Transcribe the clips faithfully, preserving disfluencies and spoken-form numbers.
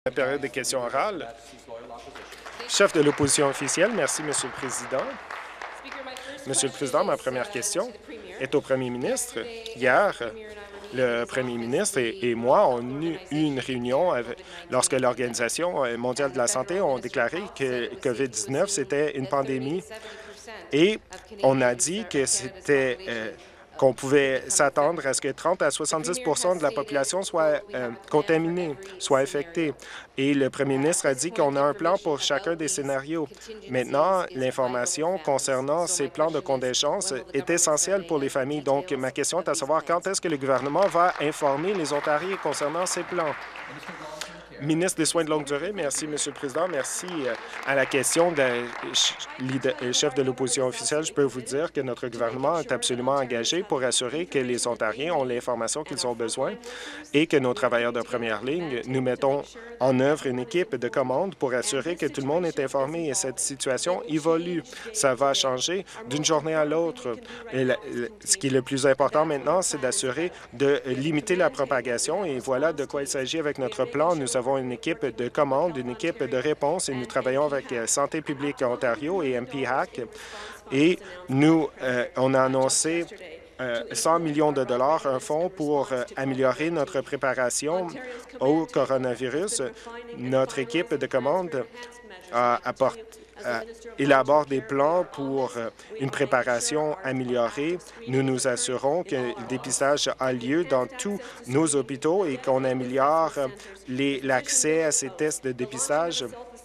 La période des questions orales. Chef de l'opposition officielle, merci, Monsieur le Président. Monsieur le Président, ma première question est au Premier ministre. Hier, le Premier ministre et, et moi avons eu une réunion avec, lorsque l'Organisation mondiale de la santé a déclaré que COVID dix-neuf, c'était une pandémie et on a dit que c'était euh, qu'on pouvait s'attendre à ce que trente à soixante-dix de la population soit euh, contaminée, soit infectée. Et le premier ministre a dit qu'on a un plan pour chacun des scénarios. Maintenant, l'information concernant ces plans de contingence est essentielle pour les familles. Donc, ma question est à savoir quand est-ce que le gouvernement va informer les Ontariens concernant ces plans? Ministre des Soins de longue durée, merci, Monsieur le Président. Merci à la question de chef de l'opposition officielle. Je peux vous dire que notre gouvernement est absolument engagé pour assurer que les Ontariens ont l'information qu'ils ont besoin et que nos travailleurs de première ligne, nous mettons en œuvre une équipe de commande pour assurer que tout le monde est informé. Et cette situation évolue. Ça va changer d'une journée à l'autre. Et la, ce qui est le plus important maintenant, c'est d'assurer de limiter la propagation. Et voilà de quoi il s'agit avec notre plan. Nous avons une équipe de commande, une équipe de réponse et nous travaillons avec Santé publique Ontario et M P Hack. Et nous, euh, on a annoncé euh, cent millions de dollars, un fonds pour euh, améliorer notre préparation au coronavirus. Notre équipe de commande a apporté Euh, élabore des plans pour euh, une préparation améliorée. Nous nous assurons que le dépistage a lieu dans tous nos hôpitaux et qu'on améliore l'accès à ces tests de dépistage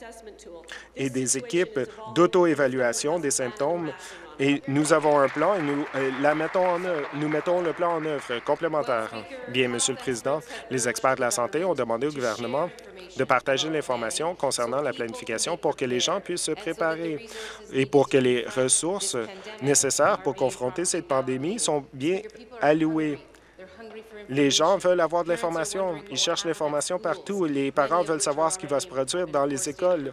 et des équipes d'auto-évaluation des symptômes. Et nous avons un plan et nous, euh, la mettons en œuvre, nous mettons le plan en œuvre complémentaire. Bien, Monsieur le Président, les experts de la santé ont demandé au gouvernement de partager l'information concernant la planification pour que les gens puissent se préparer et pour que les ressources nécessaires pour confronter cette pandémie sont bien allouées. Les gens veulent avoir de l'information. Ils cherchent l'information partout. Les parents veulent savoir ce qui va se produire dans les écoles.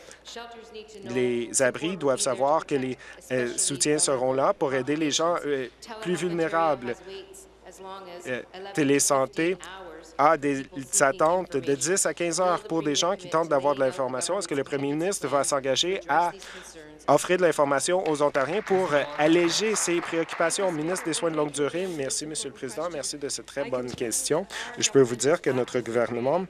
Les abris doivent savoir que les euh, soutiens seront là pour aider les gens euh, plus vulnérables. Euh, Télésanté a des attentes de dix à quinze heures pour des gens qui tentent d'avoir de l'information. Est-ce que le premier ministre va s'engager à offrir de l'information aux Ontariens pour euh, alléger ces préoccupations? Ministre des Soins de longue durée, merci, Monsieur le Président. Merci de cette très bonne question. Je peux vous dire que notre gouvernement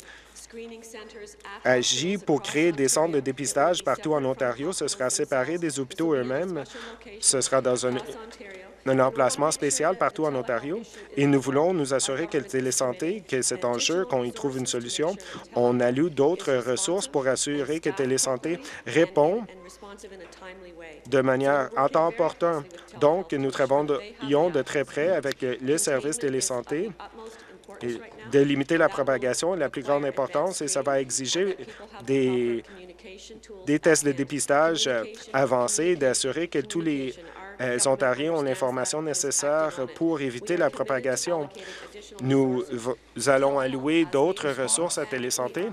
agit pour créer des centres de dépistage partout en Ontario. Ce sera séparé des hôpitaux eux-mêmes. Ce sera dans un, un emplacement spécial partout en Ontario. Et nous voulons nous assurer que le télésanté, que cet enjeu, qu'on y trouve une solution. On alloue d'autres ressources pour assurer que télésanté répond de manière en temps opportun. Donc, nous travaillons de très près avec le service télésanté et de limiter la propagation est la plus grande importance et ça va exiger des, des tests de dépistage avancés, d'assurer que tous les euh, Ontariens ont l'information nécessaire pour éviter la propagation. Nous allons allouer d'autres ressources à Télésanté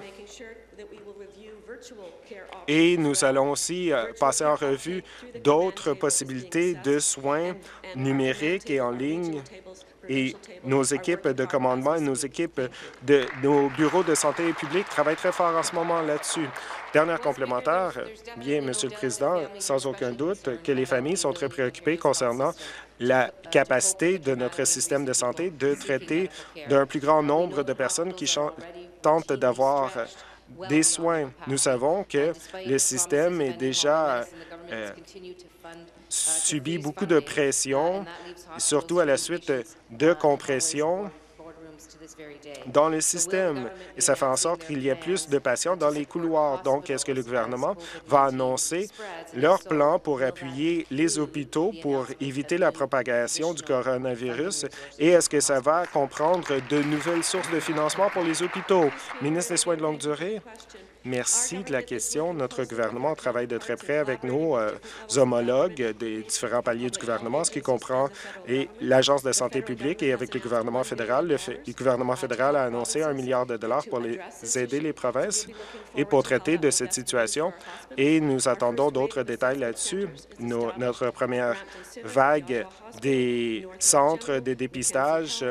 et nous allons aussi euh, passer en revue d'autres possibilités de soins numériques et en ligne. Et nos équipes de commandement et nos équipes de nos bureaux de santé publique travaillent très fort en ce moment là-dessus. Dernière complémentaire, bien, Monsieur le Président, sans aucun doute que les familles sont très préoccupées concernant la capacité de notre système de santé de traiter d'un plus grand nombre de personnes qui tentent d'avoir des soins. Nous savons que le système est déjà euh, subit beaucoup de pression, surtout à la suite de compression dans le système. Et ça fait en sorte qu'il y ait plus de patients dans les couloirs. Donc, est-ce que le gouvernement va annoncer leur plan pour appuyer les hôpitaux pour éviter la propagation du coronavirus? Et est-ce que ça va comprendre de nouvelles sources de financement pour les hôpitaux? Ministre des Soins de longue durée. Merci de la question. Notre gouvernement travaille de très près avec nos euh, homologues des différents paliers du gouvernement, ce qui comprend et l'Agence de santé publique et avec le gouvernement fédéral. Le, le gouvernement fédéral a annoncé un milliard de dollars pour les aider les provinces et pour traiter de cette situation. Et nous attendons d'autres détails là-dessus. Notre première vague des centres de dépistage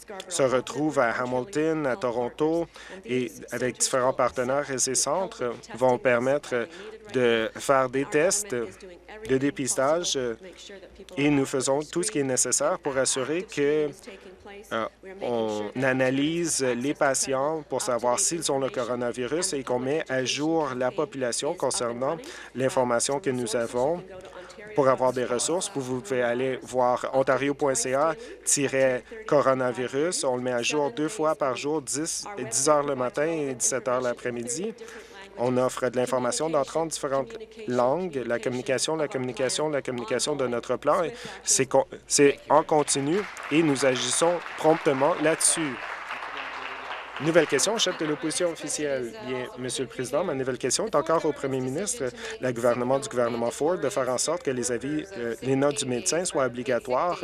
se retrouvent à Hamilton, à Toronto, et avec différents partenaires et ces centres vont permettre de faire des tests de dépistage et nous faisons tout ce qui est nécessaire pour assurer que euh, on analyse les patients pour savoir s'ils ont le coronavirus et qu'on met à jour la population concernant l'information que nous avons. Pour avoir des ressources, vous pouvez aller voir ontario point c a coronavirus. On le met à jour deux fois par jour, dix heures le matin et dix-sept heures l'après-midi. On offre de l'information dans trente différentes langues. La communication, la communication, la communication de notre plan, c'est en continu et nous agissons promptement là-dessus. Nouvelle question, chef de l'opposition officielle. Bien, Monsieur le Président, ma nouvelle question est encore au premier ministre, le gouvernement du gouvernement Ford, de faire en sorte que les avis, euh, les notes du médecin soient obligatoires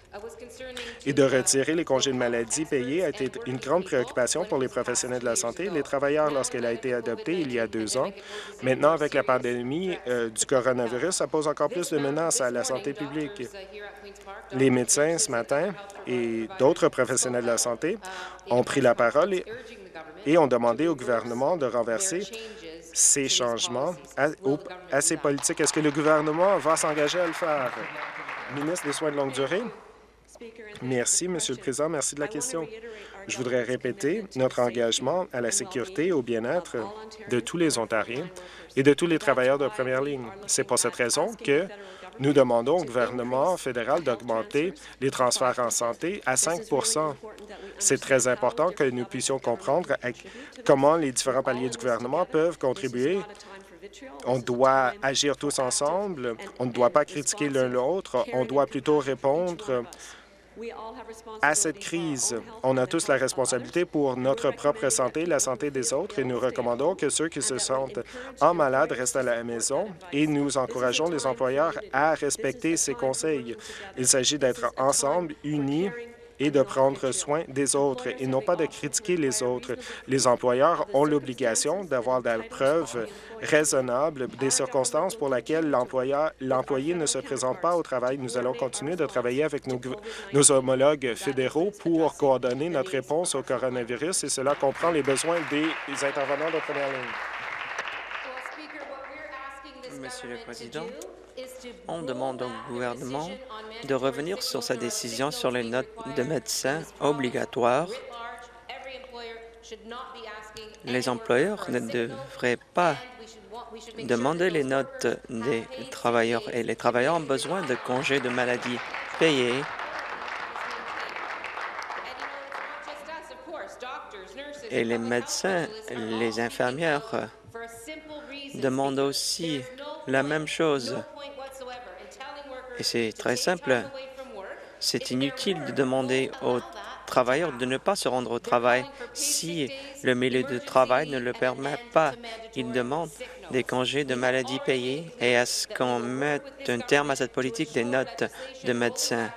et de retirer les congés de maladie payés a été une grande préoccupation pour les professionnels de la santé et les travailleurs lorsqu'elle a été adoptée il y a deux ans. Maintenant, avec la pandémie euh, du coronavirus, ça pose encore plus de menaces à la santé publique. Les médecins ce matin et d'autres professionnels de la santé ont pris la parole et, et ont demandé au gouvernement de renverser ces changements à, au, à ces politiques. Est-ce que le gouvernement va s'engager à le faire? Ministre des Soins de longue durée. Merci, Monsieur le Président. Merci de la question. Je voudrais répéter notre engagement à la sécurité et au bien-être de tous les Ontariens et de tous les travailleurs de première ligne. C'est pour cette raison que nous demandons au gouvernement fédéral d'augmenter les transferts en santé à cinq pour cent. C'est très important que nous puissions comprendre comment les différents paliers du gouvernement peuvent contribuer. On doit agir tous ensemble. On ne doit pas critiquer l'un l'autre. On doit plutôt répondre à cette crise. On a tous la responsabilité pour notre propre santé, la santé des autres, et nous recommandons que ceux qui se sentent en malade restent à la maison et nous encourageons les employeurs à respecter ces conseils. Il s'agit d'être ensemble, unis, et de prendre soin des autres et non pas de critiquer les autres. Les employeurs ont l'obligation d'avoir des preuves raisonnables des circonstances pour lesquelles l'employé ne se présente pas au travail. Nous allons continuer de travailler avec nos, nos homologues fédéraux pour coordonner notre réponse au coronavirus et cela comprend les besoins des intervenants de première ligne. Monsieur le Président, on demande au gouvernement de revenir sur sa décision sur les notes de médecins obligatoires. Les employeurs ne devraient pas demander les notes des travailleurs et les travailleurs ont besoin de congés de maladie payés. Et les médecins, les infirmières demandent aussi la même chose. Et c'est très simple. C'est inutile de demander aux travailleurs de ne pas se rendre au travail si le milieu de travail ne le permet pas. Ils demandent des congés de maladie payés et à ce qu'on mette un terme à cette politique des notes de médecins.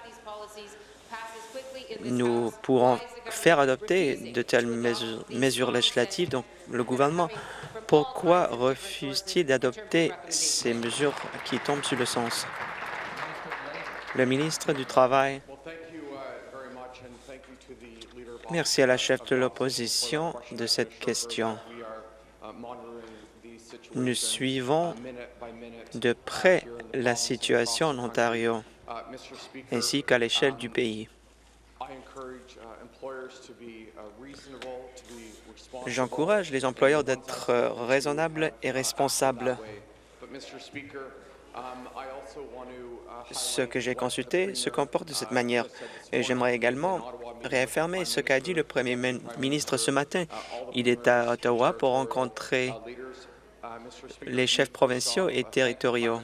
Nous pourrons faire adopter de telles mesures, mesures législatives. Donc, le gouvernement, pourquoi refuse-t-il d'adopter ces mesures qui tombent sur le sens? Le ministre du Travail. Merci à la chef de l'opposition de cette question. Nous suivons de près la situation en Ontario, ainsi qu'à l'échelle du pays. J'encourage les employeurs d'être raisonnables et responsables. Ce que j'ai consulté se comporte de cette manière. Et j'aimerais également réaffirmer ce qu'a dit le Premier ministre ce matin. Il est à Ottawa pour rencontrer les chefs provinciaux et territoriaux.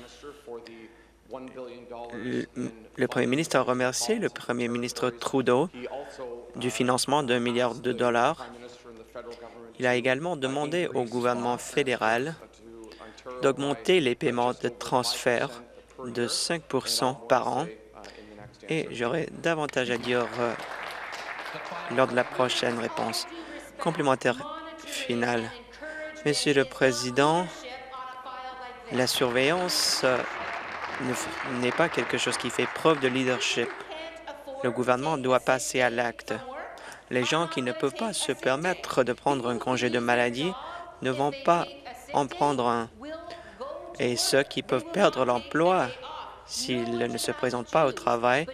Le, le Premier ministre a remercié le Premier ministre Trudeau du financement d'un milliard de dollars. Il a également demandé au gouvernement fédéral d'augmenter les paiements de transfert de cinq pour cent par an. Et j'aurai davantage à dire euh, lors de la prochaine réponse. Complémentaire finale. Monsieur le Président, la surveillance euh, n'est pas quelque chose qui fait preuve de leadership. Le gouvernement doit passer à l'acte. Les gens qui ne peuvent pas se permettre de prendre un congé de maladie ne vont pas en prendre un. Et ceux qui peuvent perdre l'emploi s'ils ne se présentent pas au travail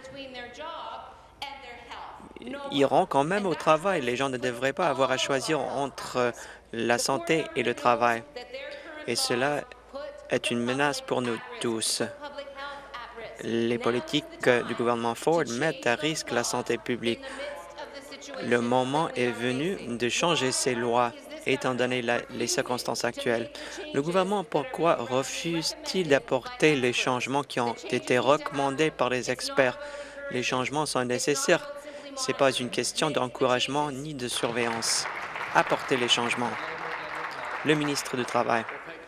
iront quand même au travail. Les gens ne devraient pas avoir à choisir entre la santé et le travail. Et cela est une menace pour nous tous. Les politiques du gouvernement Ford mettent à risque la santé publique. Le moment est venu de changer ces lois, étant donné la, les circonstances actuelles. Le gouvernement, pourquoi refuse-t-il d'apporter les changements qui ont été recommandés par les experts? Les changements sont nécessaires. Ce n'est pas une question d'encouragement ni de surveillance. Apportez les changements. Le ministre du Travail.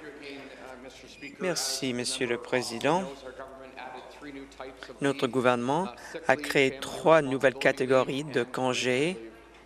Merci, Monsieur le Président. Notre gouvernement a créé trois nouvelles catégories de congés.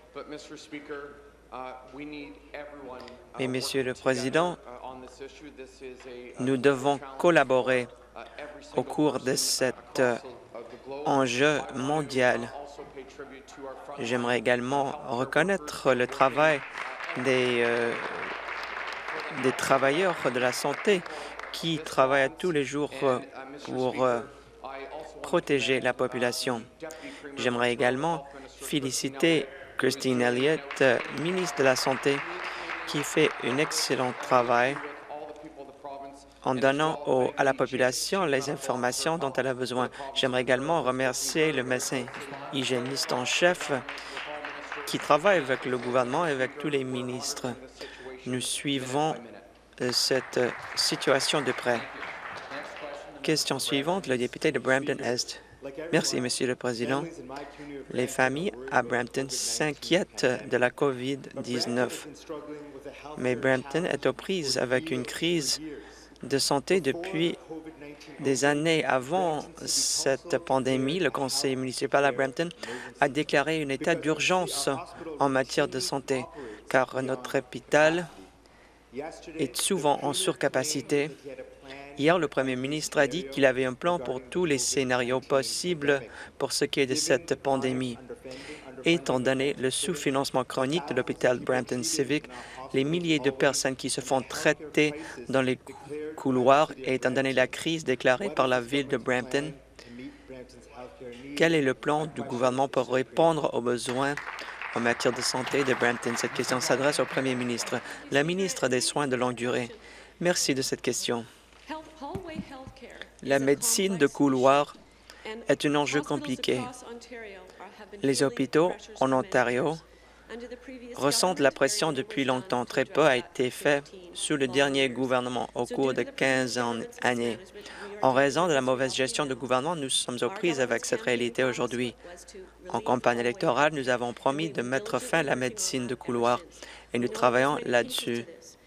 Mais, Monsieur le Président, nous devons collaborer au cours de cet enjeu mondial. J'aimerais également reconnaître le travail des, euh, des travailleurs de la santé qui travaillent tous les jours pour euh, protéger la population. J'aimerais également féliciter Christine Elliott, ministre de la Santé, qui fait un excellent travail en donnant au, à la population les informations dont elle a besoin. J'aimerais également remercier le médecin hygiéniste en chef qui travaille avec le gouvernement et avec tous les ministres. Nous suivons euh, cette euh, situation de près. Question suivante, le député de Brampton-Est. Merci, Monsieur le Président. Les familles à Brampton s'inquiètent de la COVID dix-neuf, mais Brampton est aux prises avec une crise de santé depuis des années. Avant cette pandémie, le conseil municipal à Brampton a déclaré un état d'urgence en matière de santé, car notre hôpital est souvent en surcapacité. Hier, le premier ministre a dit qu'il avait un plan pour tous les scénarios possibles pour ce qui est de cette pandémie. Étant donné le sous-financement chronique de l'hôpital Brampton Civic, les milliers de personnes qui se font traiter dans les couloirs et étant donné la crise déclarée par la ville de Brampton, quel est le plan du gouvernement pour répondre aux besoins en matière de santé de Brampton? Cette question s'adresse au premier ministre. La ministre des Soins de longue durée. Merci de cette question. La médecine de couloir est un enjeu compliqué. Les hôpitaux en Ontario ressentent la pression depuis longtemps. Très peu a été fait sous le dernier gouvernement au cours de quinze années. En raison de la mauvaise gestion du gouvernement, nous sommes aux prises avec cette réalité aujourd'hui. En campagne électorale, nous avons promis de mettre fin à la médecine de couloir et nous travaillons là-dessus.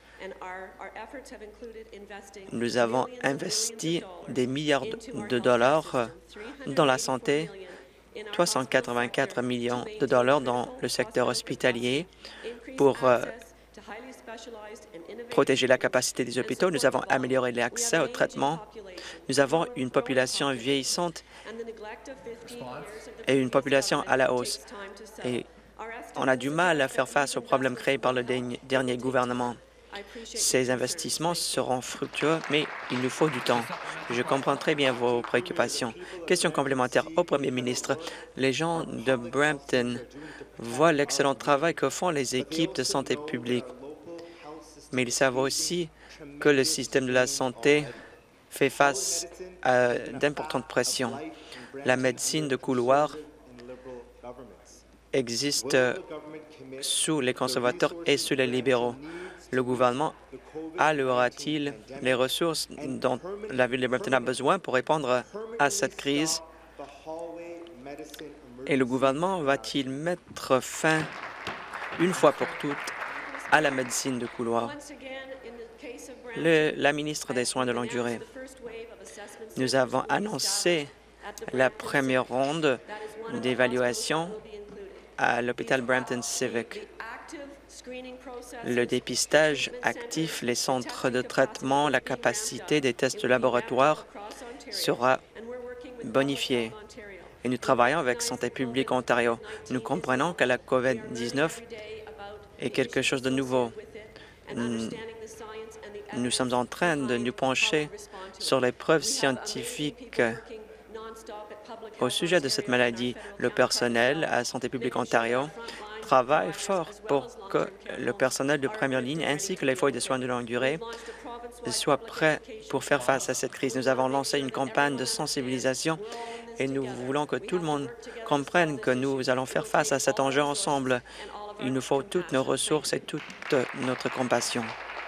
Nous avons investi des milliards de dollars dans la santé, trois cent quatre-vingt-quatre millions de dollars dans le secteur hospitalier pour euh, protéger la capacité des hôpitaux. Nous avons amélioré l'accès au traitement. Nous avons une population vieillissante et une population à la hausse. Et on a du mal à faire face aux problèmes créés par le dernier gouvernement. Ces investissements seront fructueux, mais il nous faut du temps. Je comprends très bien vos préoccupations. Question complémentaire au premier ministre. Les gens de Brampton voient l'excellent travail que font les équipes de santé publique, mais ils savent aussi que le système de la santé fait face à d'importantes pressions. La médecine de couloir existe sous les conservateurs et sous les libéraux. Le gouvernement allouera-t-il les ressources dont la ville de Brampton a besoin pour répondre à cette crise? Et le gouvernement va-t-il mettre fin, une fois pour toutes, à la médecine de couloir? Le, la ministre des Soins de longue durée. Nous avons annoncé la première ronde d'évaluation à l'hôpital Brampton Civic. Le dépistage actif, les centres de traitement, la capacité des tests de laboratoire sera bonifiée. et nous travaillons avec Santé publique Ontario. Nous comprenons que la COVID dix-neuf est quelque chose de nouveau. Nous sommes en train de nous pencher sur les preuves scientifiques au sujet de cette maladie. Le personnel à Santé publique Ontario travaille fort pour que le personnel de première ligne ainsi que les foyers de soins de longue durée soient prêts pour faire face à cette crise. Nous avons lancé une campagne de sensibilisation et nous voulons que tout le monde comprenne que nous allons faire face à cet enjeu ensemble. Il nous faut toutes nos ressources et toute notre compassion.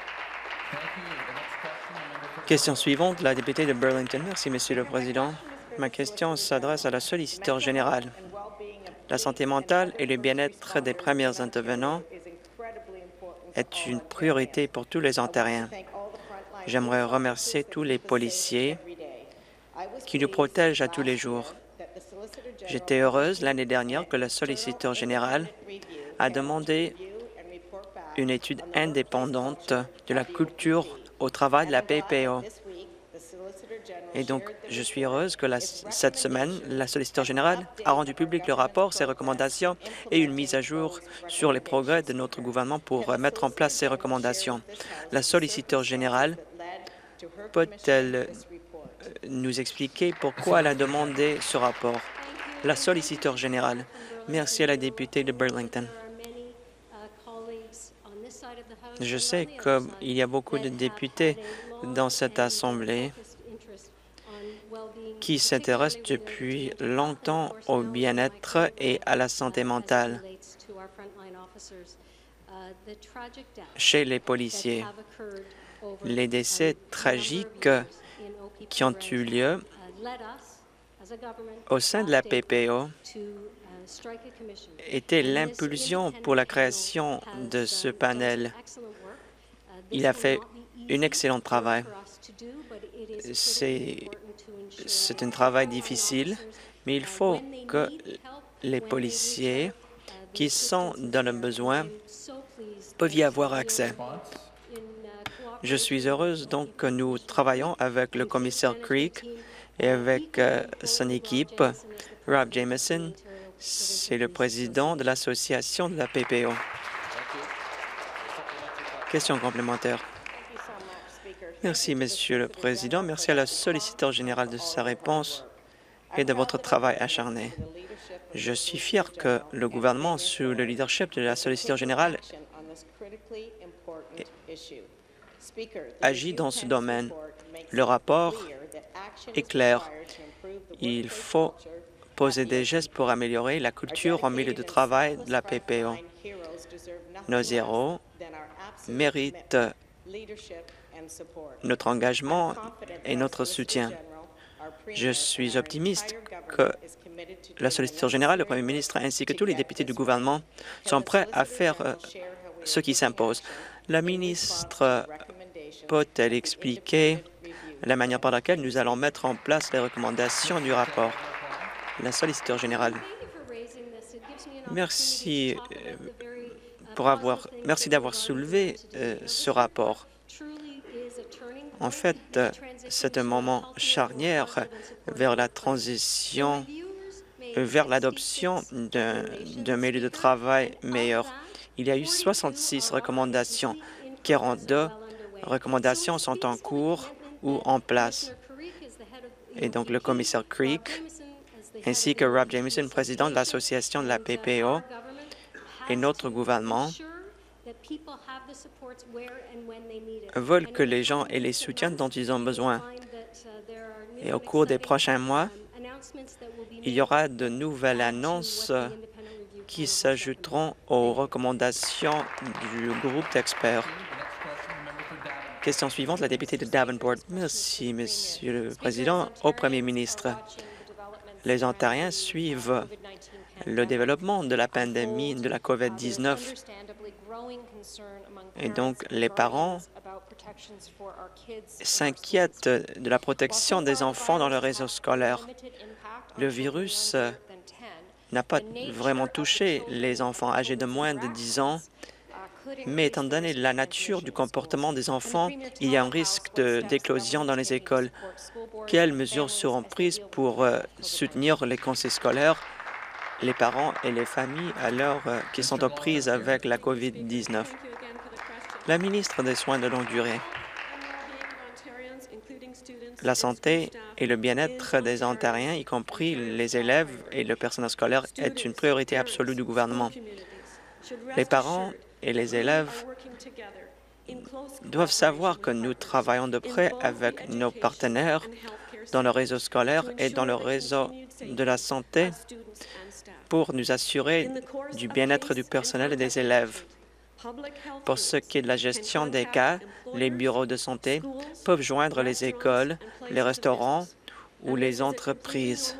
Question suivante, la députée de Burlington. Merci, Monsieur le Président. Ma question s'adresse à la solliciteur générale. La santé mentale et le bien-être des premiers intervenants est une priorité pour tous les Ontariens. J'aimerais remercier tous les policiers qui nous protègent à tous les jours. J'étais heureuse l'année dernière que la solliciteur générale a demandé une étude indépendante de la culture au travail de la P P O. Et donc, je suis heureuse que la, cette semaine, la solliciteur générale a rendu public le rapport, ses recommandations et une mise à jour sur les progrès de notre gouvernement pour mettre en place ces recommandations. La solliciteur générale peut-elle nous expliquer pourquoi elle a demandé ce rapport? La solliciteur générale. Merci à la députée de Burlington. Je sais qu'il y a beaucoup de députés dans cette Assemblée qui s'intéressent depuis longtemps au bien-être et à la santé mentale chez les policiers. Les décès tragiques qui ont eu lieu au sein de la P P O était l'impulsion pour la création de ce panel. Il a fait un excellent travail. C'est un travail difficile, mais il faut que les policiers qui sont dans le besoin peuvent y avoir accès. Je suis heureuse donc que nous travaillons avec le commissaire Creek et avec euh, son équipe. Rob Jameson, c'est le président de l'association de la P P O. Question complémentaire. Merci, Monsieur le Président. Merci à la solliciteur générale de sa réponse et de votre travail acharné. Je suis fier que le gouvernement, sous le leadership de la solliciteur générale, agit dans ce domaine. Le rapport est clair. Il faut poser des gestes pour améliorer la culture en milieu de travail de la P P O. Nos héros méritent notre engagement et notre soutien. Je suis optimiste que la solliciteur générale, le Premier ministre ainsi que tous les députés du gouvernement sont prêts à faire euh, ce qui s'impose. La ministre peut-elle expliquer la manière par laquelle nous allons mettre en place les recommandations du rapport? La solliciteur générale. Merci, euh, pour avoir, merci d'avoir soulevé euh, ce rapport. En fait, euh, c'est un moment charnière vers la transition, euh, vers l'adoption d'un milieu de travail meilleur. Il y a eu soixante-six recommandations. quarante-deux recommandations sont en cours ou en place. Et donc, le commissaire Creek, ainsi que Rob Jameson, président de l'association de la P P O, et notre gouvernement veulent que les gens aient les soutiens dont ils ont besoin. Et au cours des prochains mois, il y aura de nouvelles annonces qui s'ajouteront aux recommandations du groupe d'experts. Question suivante, la députée de Davenport. Merci, Monsieur le Président. Au Premier ministre, les Ontariens suivent le développement de la pandémie de la COVID dix-neuf. Et donc, les parents s'inquiètent de la protection des enfants dans le réseau scolaire. Le virus n'a pas vraiment touché les enfants âgés de moins de dix ans Mais étant donné la nature du comportement des enfants, il y a un risque d'éclosion dans les écoles. Quelles mesures seront prises pour euh, soutenir les conseils scolaires, les parents et les familles alors euh, qui sont aux prises avec la COVID dix-neuf? La ministre des Soins de longue durée. La santé et le bien-être des Ontariens, y compris les élèves et le personnel scolaire, est une priorité absolue du gouvernement. Les parents et les élèves doivent savoir que nous travaillons de près avec nos partenaires dans le réseau scolaire et dans le réseau de la santé pour nous assurer du bien-être du personnel et des élèves. Pour ce qui est de la gestion des cas, les bureaux de santé peuvent joindre les écoles, les restaurants ou les entreprises.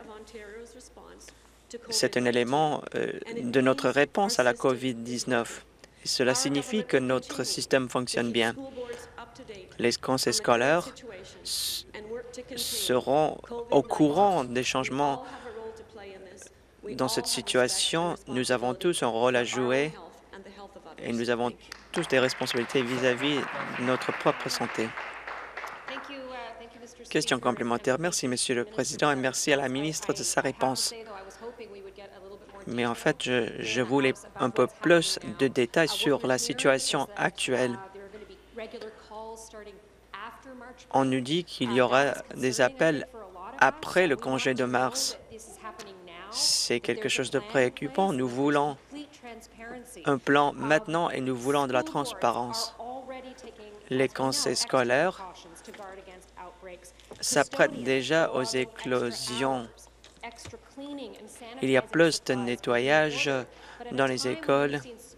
C'est un élément euh, de notre réponse à la COVID dix-neuf. Cela signifie que notre système fonctionne bien. Les conseils scolaires seront au courant des changements dans cette situation. Nous avons tous un rôle à jouer et nous avons tous des responsabilités vis-à-vis de notre propre santé. Question complémentaire. Merci, Monsieur le Président, et merci à la ministre de sa réponse. Mais en fait, je, je voulais un peu plus de détails sur la situation actuelle. On nous dit qu'il y aura des appels après le congé de mars. C'est quelque chose de préoccupant. Nous voulons un plan maintenant et nous voulons de la transparence. Les conseils scolaires s'apprêtent déjà aux éclosions. Il y a plus de nettoyage dans les écoles.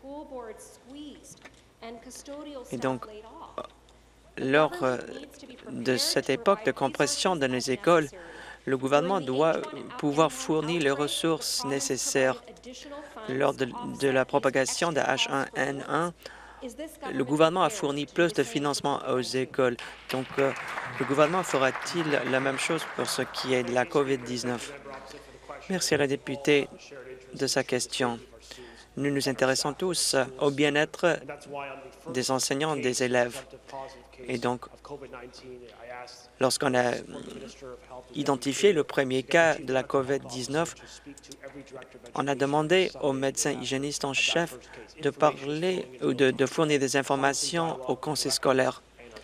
Et donc, lors de cette époque de compression dans les écoles, le gouvernement doit pouvoir fournir les ressources nécessaires. Lors de, de la propagation de H un N un, le gouvernement a fourni plus de financement aux écoles. Donc, euh, le gouvernement fera-t-il la même chose pour ce qui est de la COVID dix-neuf? Merci à la députée de sa question. Nous nous intéressons tous au bien-être des enseignants et des élèves. Et donc, lorsqu'on a identifié le premier cas de la COVID dix-neuf, on a demandé aux médecins hygiénistes en chef de parler ou de, de fournir des informations au conseil scolaire.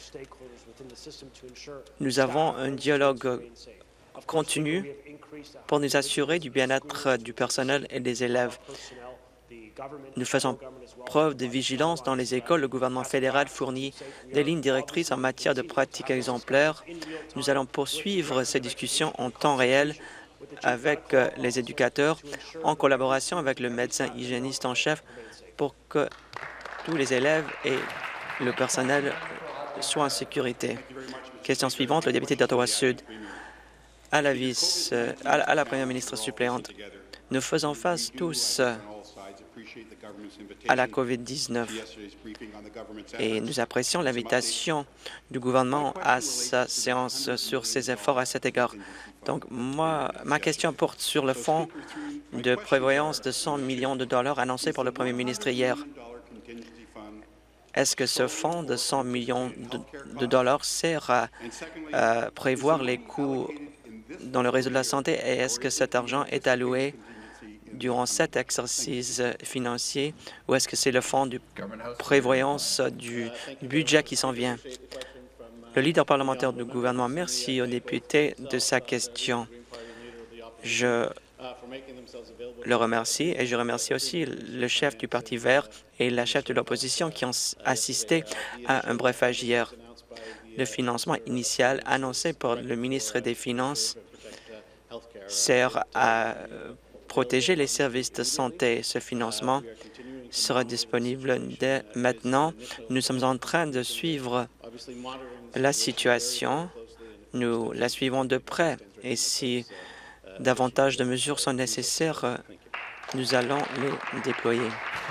Nous avons un dialogue continu pour nous assurer du bien-être du personnel et des élèves. Nous faisons preuve de vigilance dans les écoles. Le gouvernement fédéral fournit des lignes directrices en matière de pratiques exemplaires. Nous allons poursuivre ces discussions en temps réel avec les éducateurs, en collaboration avec le médecin hygiéniste en chef, pour que tous les élèves et le personnel soient en sécurité. Question suivante, le député d'Ottawa-Sud. À la vice, à la, à la première ministre suppléante, nous faisons face tous à la COVID dix-neuf et nous apprécions l'invitation du gouvernement à sa séance sur ses efforts à cet égard. Donc, moi, ma question porte sur le fonds de prévoyance de cent millions de dollars annoncé par le premier ministre hier. Est-ce que ce fonds de cent millions de dollars sert à, à prévoir les coûts dans le réseau de la santé et est-ce que cet argent est alloué durant cet exercice financier ou est-ce que c'est le fonds de prévoyance du budget qui s'en vient? Le leader parlementaire du gouvernement, merci au député de sa question. Je le remercie et je remercie aussi le chef du Parti vert et la chef de l'opposition qui ont assisté à un brefage hier. Le financement initial annoncé par le ministre des Finances sert à protéger les services de santé. Ce financement sera disponible dès maintenant. Nous sommes en train de suivre la situation. Nous la suivons de près et si davantage de mesures sont nécessaires, nous allons les déployer.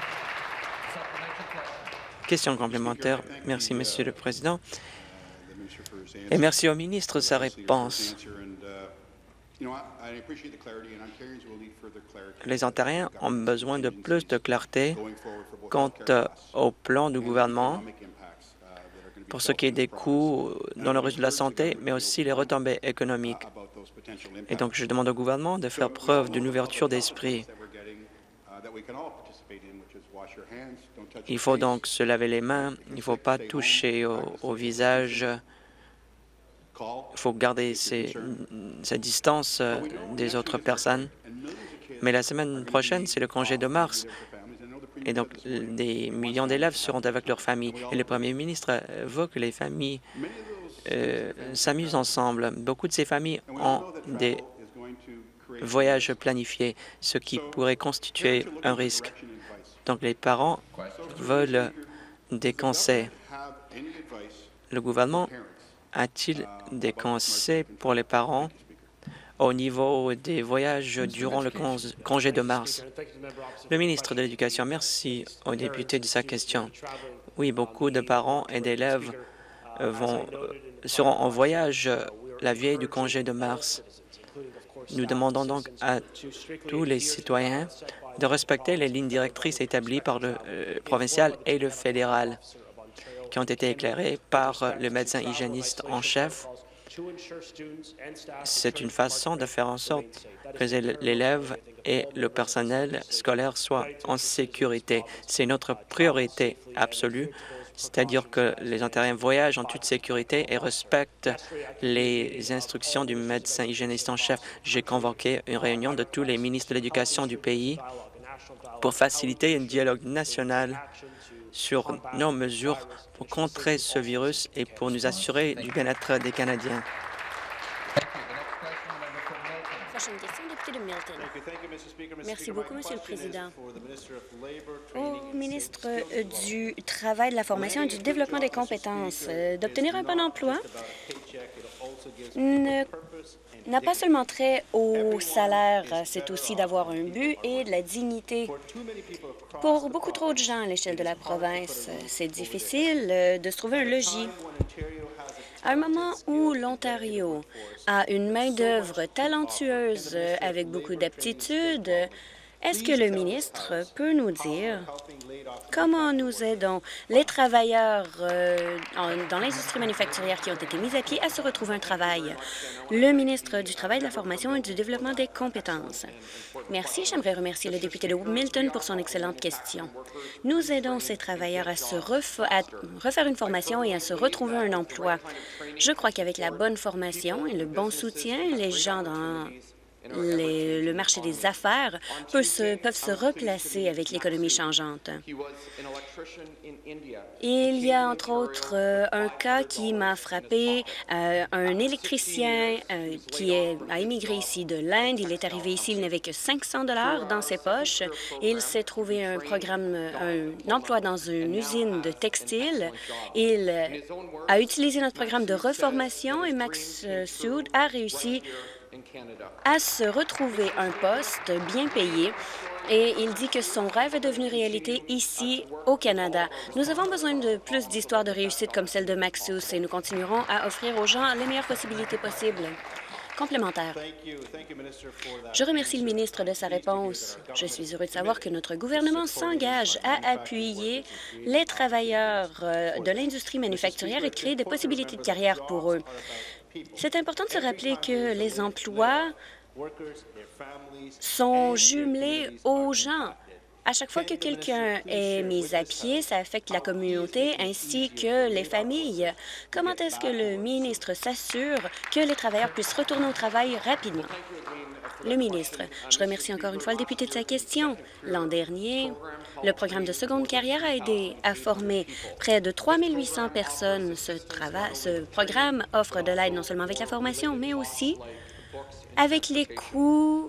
Question complémentaire. Merci, Monsieur le Président. Et merci au ministre de sa réponse. Les Ontariens ont besoin de plus de clarté quant euh, au plan du gouvernement pour ce qui est des coûts dans le réseau de la santé, mais aussi les retombées économiques. Et donc, je demande au gouvernement de faire preuve d'une ouverture d'esprit. Il faut donc se laver les mains, il ne faut pas toucher au, au visage, il faut garder ses, sa distance euh, des autres personnes. Mais la semaine prochaine, c'est le congé de mars. Et donc, des millions d'élèves seront avec leurs familles. Et le premier ministre veut que les familles euh, s'amusent ensemble. Beaucoup de ces familles ont des voyages planifiés, ce qui pourrait constituer un risque. Donc, les parents veulent des conseils. Le gouvernement a-t-il des conseils pour les parents au niveau des voyages durant le congé de mars? Le ministre de l'Éducation, merci au député de sa question. Oui, beaucoup de parents et d'élèves vont, seront en voyage la veille du congé de mars. Nous demandons donc à tous les citoyens de respecter les lignes directrices établies par le euh, provincial et le fédéral, qui ont été éclairées par le médecin hygiéniste en chef. C'est une façon de faire en sorte que l'élève et le personnel scolaire soient en sécurité. C'est notre priorité absolue, c'est-à-dire que les Ontariens voyagent en toute sécurité et respectent les instructions du médecin hygiéniste en chef. J'ai convoqué une réunion de tous les ministres de l'Éducation du pays pour faciliter un dialogue national sur nos mesures pour contrer ce virus et pour nous assurer du bien-être des Canadiens. Prochaine question, député de Milton. Merci beaucoup, Monsieur le Président. Au ministre du Travail, de la Formation et du Développement des compétences, d'obtenir un bon emploi n'a pas seulement trait au salaire, c'est aussi d'avoir un but et de la dignité. Pour beaucoup trop de gens à l'échelle de la province, c'est difficile de se trouver un logis. À un moment où l'Ontario a une main-d'œuvre talentueuse avec beaucoup d'aptitudes, est-ce que le ministre peut nous dire comment nous aidons les travailleurs euh, en, dans l'industrie manufacturière qui ont été mis à pied à se retrouver un travail? Le ministre du Travail, de la Formation et du Développement des compétences. Merci. J'aimerais remercier le député de Milton pour son excellente question. Nous aidons ces travailleurs à, se ref à refaire une formation et à se retrouver un emploi. Je crois qu'avec la bonne formation et le bon soutien, les gens dans Les, le marché des affaires peut se, peuvent se replacer avec l'économie changeante. Il y a entre autres euh, un cas qui m'a frappé, euh, un électricien euh, qui est, a immigré ici de l'Inde. Il est arrivé ici, il n'avait que cinq cents dollars dans ses poches et il s'est trouvé un programme, un, un emploi dans une usine de textile. Il a utilisé notre programme de reformation et Max Sud a réussi à se retrouver un poste bien payé et il dit que son rêve est devenu réalité ici au Canada. Nous avons besoin de plus d'histoires de réussite comme celle de Maxus et nous continuerons à offrir aux gens les meilleures possibilités possibles. Complémentaire. Je remercie le ministre de sa réponse. Je suis heureux de savoir que notre gouvernement s'engage à appuyer les travailleurs de l'industrie manufacturière et de créer des possibilités de carrière pour eux. C'est important de se rappeler que les emplois sont jumelés aux gens. À chaque fois que quelqu'un est mis à pied, ça affecte la communauté ainsi que les familles. Comment est-ce que le ministre s'assure que les travailleurs puissent retourner au travail rapidement? Le ministre, je remercie encore une fois le député de sa question. L'an dernier, le programme de seconde carrière a aidé à former près de trois mille huit cents personnes. Ce, travail, ce programme offre de l'aide non seulement avec la formation, mais aussi avec les coûts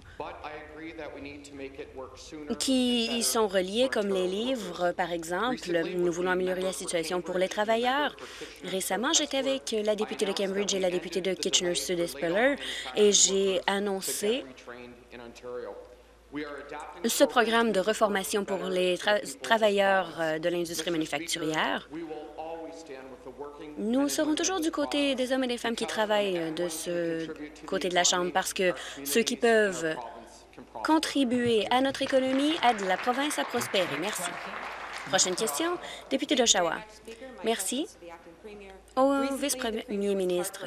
qui y sont reliés, comme les livres, par exemple. Nous voulons améliorer la situation pour les travailleurs. Récemment, j'étais avec la députée de Cambridge et la députée de Kitchener-Sud-Espeler et j'ai annoncé ce programme de reformation pour les tra travailleurs de l'industrie manufacturière. Nous serons toujours du côté des hommes et des femmes qui travaillent de ce côté de la Chambre parce que ceux qui peuvent contribuer à notre économie aident la province à prospérer. Merci. Prochaine question, député d'Oshawa. Merci. Au vice-premier ministre.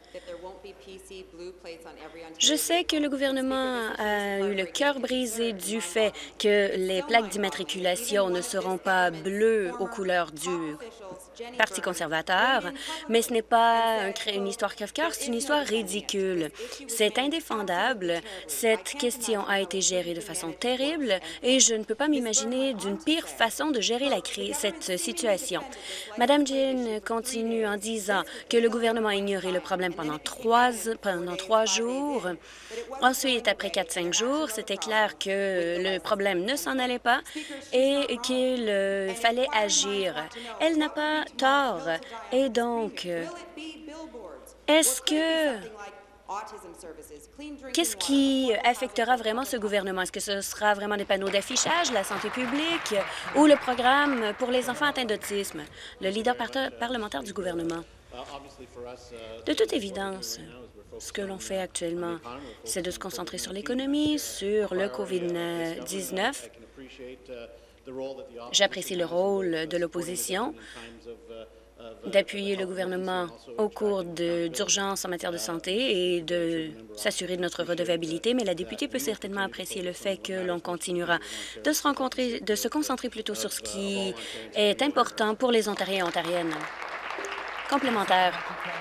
Je sais que le gouvernement a eu le cœur brisé du fait que les plaques d'immatriculation ne seront pas bleues aux couleurs du Parti conservateur, mais ce n'est pas un, une histoire crève-cœur, c'est une histoire ridicule. C'est indéfendable. Cette question a été gérée de façon terrible et je ne peux pas m'imaginer d'une pire façon de gérer la crise, cette situation. Madame Jane continue en disant que le gouvernement a ignoré le problème pendant trois, pendant trois jours. Ensuite, après quatre, cinq jours, c'était clair que le problème ne s'en allait pas et qu'il euh, fallait agir. Elle n'a pas tort. Et donc, est-ce que... Qu'est-ce qui affectera vraiment ce gouvernement? Est-ce que ce sera vraiment des panneaux d'affichage, la santé publique ou le programme pour les enfants atteints d'autisme? Le leader par parlementaire du gouvernement. De toute évidence, ce que l'on fait actuellement, c'est de se concentrer sur l'économie, sur le COVID dix-neuf. J'apprécie le rôle de l'opposition d'appuyer le gouvernement au cours d'urgences en matière de santé et de s'assurer de notre redevabilité, mais la députée peut certainement apprécier le fait que l'on continuera de se rencontrer, de se concentrer plutôt sur ce qui est important pour les Ontariens et Ontariennes. Complémentaire.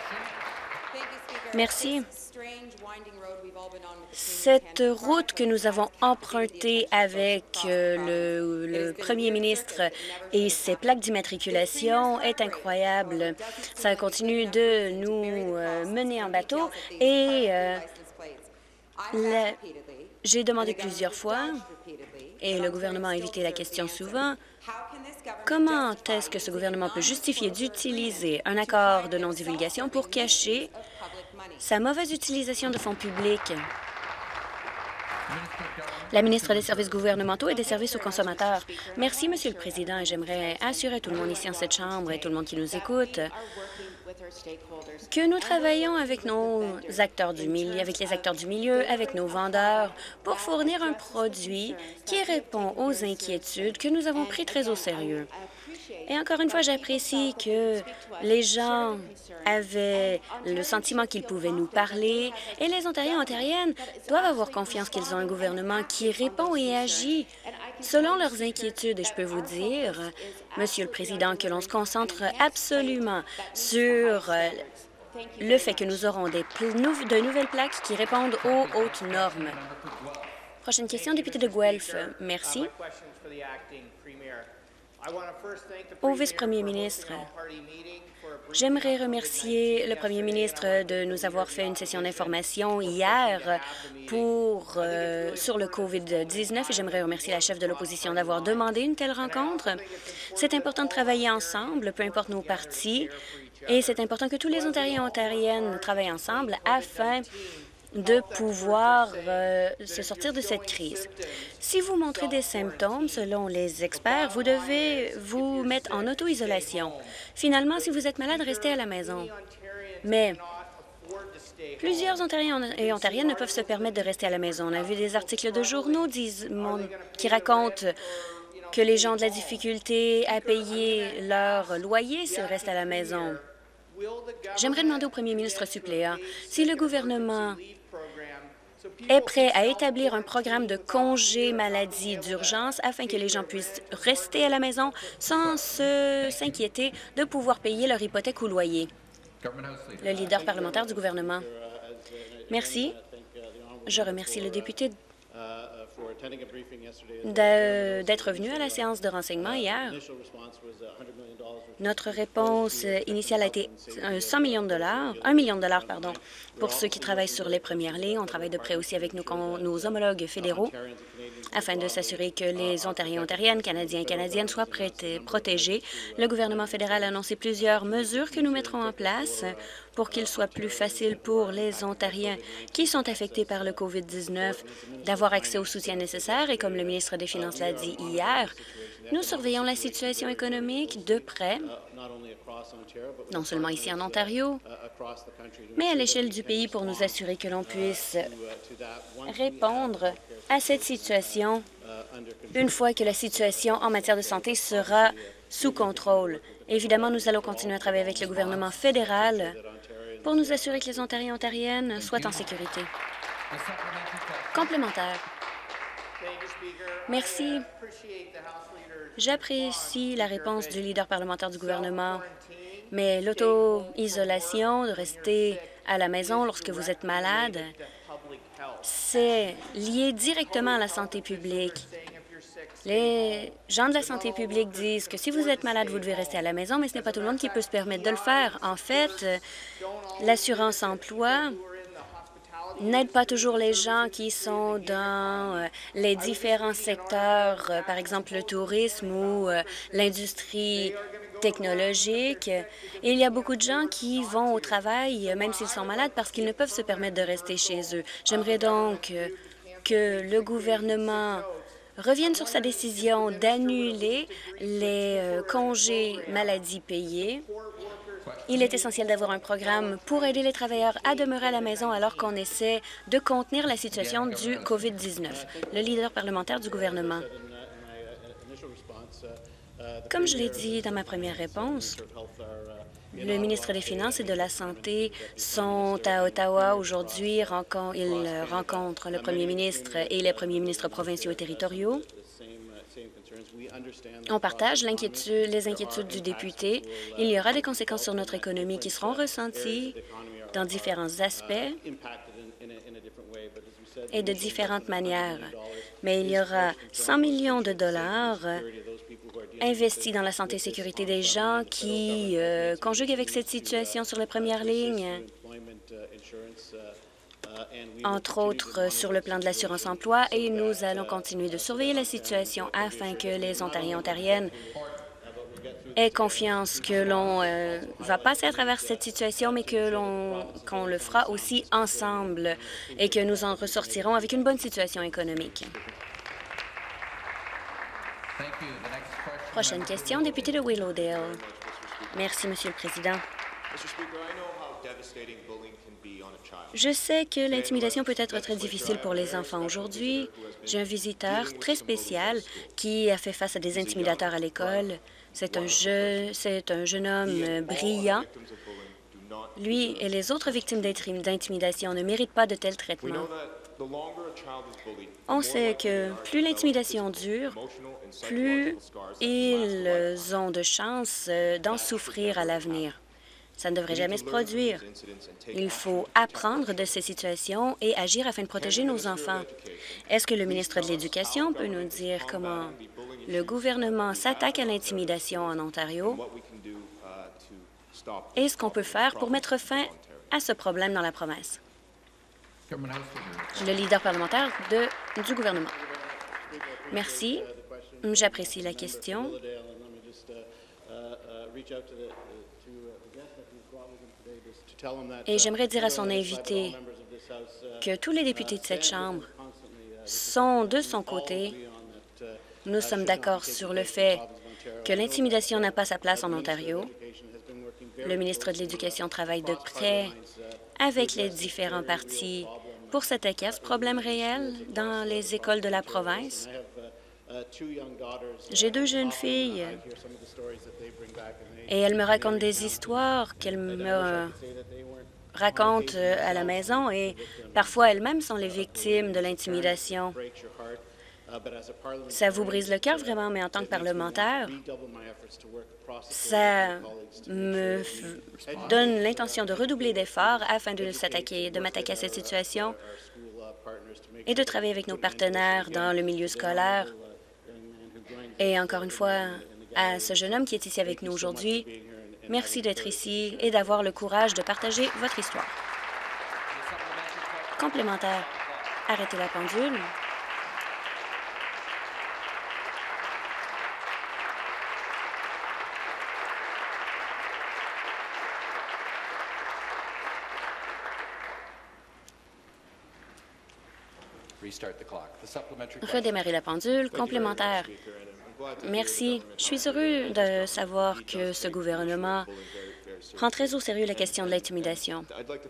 Merci. Cette route que nous avons empruntée avec euh, le, le premier ministre et ses plaques d'immatriculation est incroyable. Ça continue de nous euh, mener en bateau et euh, j'ai demandé plusieurs fois, et le gouvernement a évité la question souvent, comment est-ce que ce gouvernement peut justifier d'utiliser un accord de non-divulgation pour cacher sa mauvaise utilisation de fonds publics? La ministre des Services gouvernementaux et des services aux consommateurs. Merci, Monsieur le Président, et j'aimerais assurer tout le monde ici en cette Chambre et tout le monde qui nous écoute que nous travaillons avec nos acteurs du milieu, avec les acteurs du milieu, avec nos vendeurs, pour fournir un produit qui répond aux inquiétudes que nous avons pris très au sérieux. Et encore une fois, j'apprécie que les gens avaient le sentiment qu'ils pouvaient nous parler et les Ontariens et Ontariennes doivent avoir confiance qu'ils ont un gouvernement qui répond et agit selon leurs inquiétudes. Et je peux vous dire, Monsieur le Président, que l'on se concentre absolument sur le fait que nous aurons des de nouvelles plaques qui répondent aux hautes normes. Prochaine question, député de Guelph. Merci. Au vice-premier ministre, j'aimerais remercier le premier ministre de nous avoir fait une session d'information hier pour, euh, sur le COVID dix-neuf et j'aimerais remercier la chef de l'opposition d'avoir demandé une telle rencontre. C'est important de travailler ensemble, peu importe nos partis, et c'est important que tous les Ontariens et Ontariennes travaillent ensemble afin de pouvoir euh, se sortir de cette crise. Si vous montrez des symptômes, selon les experts, vous devez vous mettre en auto-isolation. Finalement, si vous êtes malade, restez à la maison. Mais plusieurs Ontariens et Ontariennes ne peuvent se permettre de rester à la maison. On a vu des articles de journaux disent, mon, qui racontent que les gens ont de la difficulté à payer leur loyer s'ils restent à la maison. J'aimerais demander au premier ministre suppléant si le gouvernement est prêt à établir un programme de congé maladie d'urgence afin que les gens puissent rester à la maison sans s'inquiéter de pouvoir payer leur hypothèque ou loyer. Le leader parlementaire du gouvernement. Merci. Je remercie le député d'être venu à la séance de renseignement hier. Notre réponse initiale a été cent millions de dollars, un million de dollars, pardon, pour ceux qui travaillent sur les premières lignes. On travaille de près aussi avec nos, nos homologues fédéraux afin de s'assurer que les Ontariens et Ontariennes, Canadiens et Canadiennes soient protégés. Le gouvernement fédéral a annoncé plusieurs mesures que nous mettrons en place pour qu'il soit plus facile pour les Ontariens qui sont affectés par le COVID dix-neuf d'avoir accès au soutien nécessaire. Et comme le ministre des Finances l'a dit hier, Nous surveillons la situation économique de près, non seulement ici en Ontario, mais à l'échelle du pays pour nous assurer que l'on puisse répondre à cette situation une fois que la situation en matière de santé sera sous contrôle. Évidemment, nous allons continuer à travailler avec le gouvernement fédéral pour nous assurer que les Ontariens et Ontariennes soient en sécurité. Complémentaire. Merci. J'apprécie la réponse du leader parlementaire du gouvernement, mais l'auto-isolation, de rester à la maison lorsque vous êtes malade, c'est lié directement à la santé publique. Les gens de la santé publique disent que si vous êtes malade, vous devez rester à la maison, mais ce n'est pas tout le monde qui peut se permettre de le faire. En fait, l'assurance-emploi n'aide pas toujours les gens qui sont dans euh, les différents secteurs, euh, par exemple le tourisme ou euh, l'industrie technologique. Et il y a beaucoup de gens qui vont au travail, euh, même s'ils sont malades, parce qu'ils ne peuvent se permettre de rester chez eux. J'aimerais donc euh, que le gouvernement revienne sur sa décision d'annuler les euh, congés maladie payés. Il est essentiel d'avoir un programme pour aider les travailleurs à demeurer à la maison alors qu'on essaie de contenir la situation du COVID dix-neuf. Le leader parlementaire du gouvernement. Comme je l'ai dit dans ma première réponse, le ministre des Finances et de la Santé sont à Ottawa aujourd'hui. Ils rencontrent le premier ministre et les premiers ministres provinciaux et territoriaux. On partage l'inquiétude, les inquiétudes du député. Il y aura des conséquences sur notre économie qui seront ressenties dans différents aspects et de différentes manières. Mais il y aura cent millions de dollars investis dans la santé et sécurité des gens qui euh, conjuguent avec cette situation sur les premières lignes, entre autres sur le plan de l'assurance-emploi, et nous allons continuer de surveiller la situation afin que les Ontariens et Ontariennes aient confiance que l'on euh, va passer à travers cette situation, mais que l'on qu'on le fera aussi ensemble et que nous en ressortirons avec une bonne situation économique. Prochaine question, député de Willowdale. Merci, Monsieur le Président. Je sais que l'intimidation peut être très difficile pour les enfants. Aujourd'hui, j'ai un visiteur très spécial qui a fait face à des intimidateurs à l'école. C'est un, je... C'est un jeune homme brillant. Lui et les autres victimes d'intimidation ne méritent pas de tels traitements. On sait que plus l'intimidation dure, plus ils ont de chances d'en souffrir à l'avenir. Ça ne devrait jamais se produire. Il faut apprendre de ces situations et agir afin de protéger nos enfants. Est-ce que le ministre de l'Éducation peut nous dire comment le gouvernement s'attaque à l'intimidation en Ontario et ce qu'on peut faire pour mettre fin à ce problème dans la province? Le leader parlementaire de, du gouvernement. Merci. J'apprécie la question. Et j'aimerais dire à son invité que tous les députés de cette Chambre sont de son côté. Nous sommes d'accord sur le fait que l'intimidation n'a pas sa place en Ontario. Le ministre de l'Éducation travaille de près avec les différents partis pour s'attaquer à ce problème réel dans les écoles de la province. J'ai deux jeunes filles et elles me racontent des histoires qu'elles me racontent à la maison et parfois elles-mêmes sont les victimes de l'intimidation. Ça vous brise le cœur vraiment, mais en tant que parlementaire, ça me donne l'intention de redoubler d'efforts afin de s'attaquer, de m'attaquer à cette situation et de travailler avec nos partenaires dans le milieu scolaire. Et encore une fois, à ce jeune homme qui est ici avec nous aujourd'hui, merci d'être ici et d'avoir le courage de partager votre histoire. Complémentaire. Arrêtez la pendule. Redémarrer la pendule. Complémentaire. Merci. Je suis heureux de savoir que ce gouvernement prend très au sérieux la question de l'intimidation.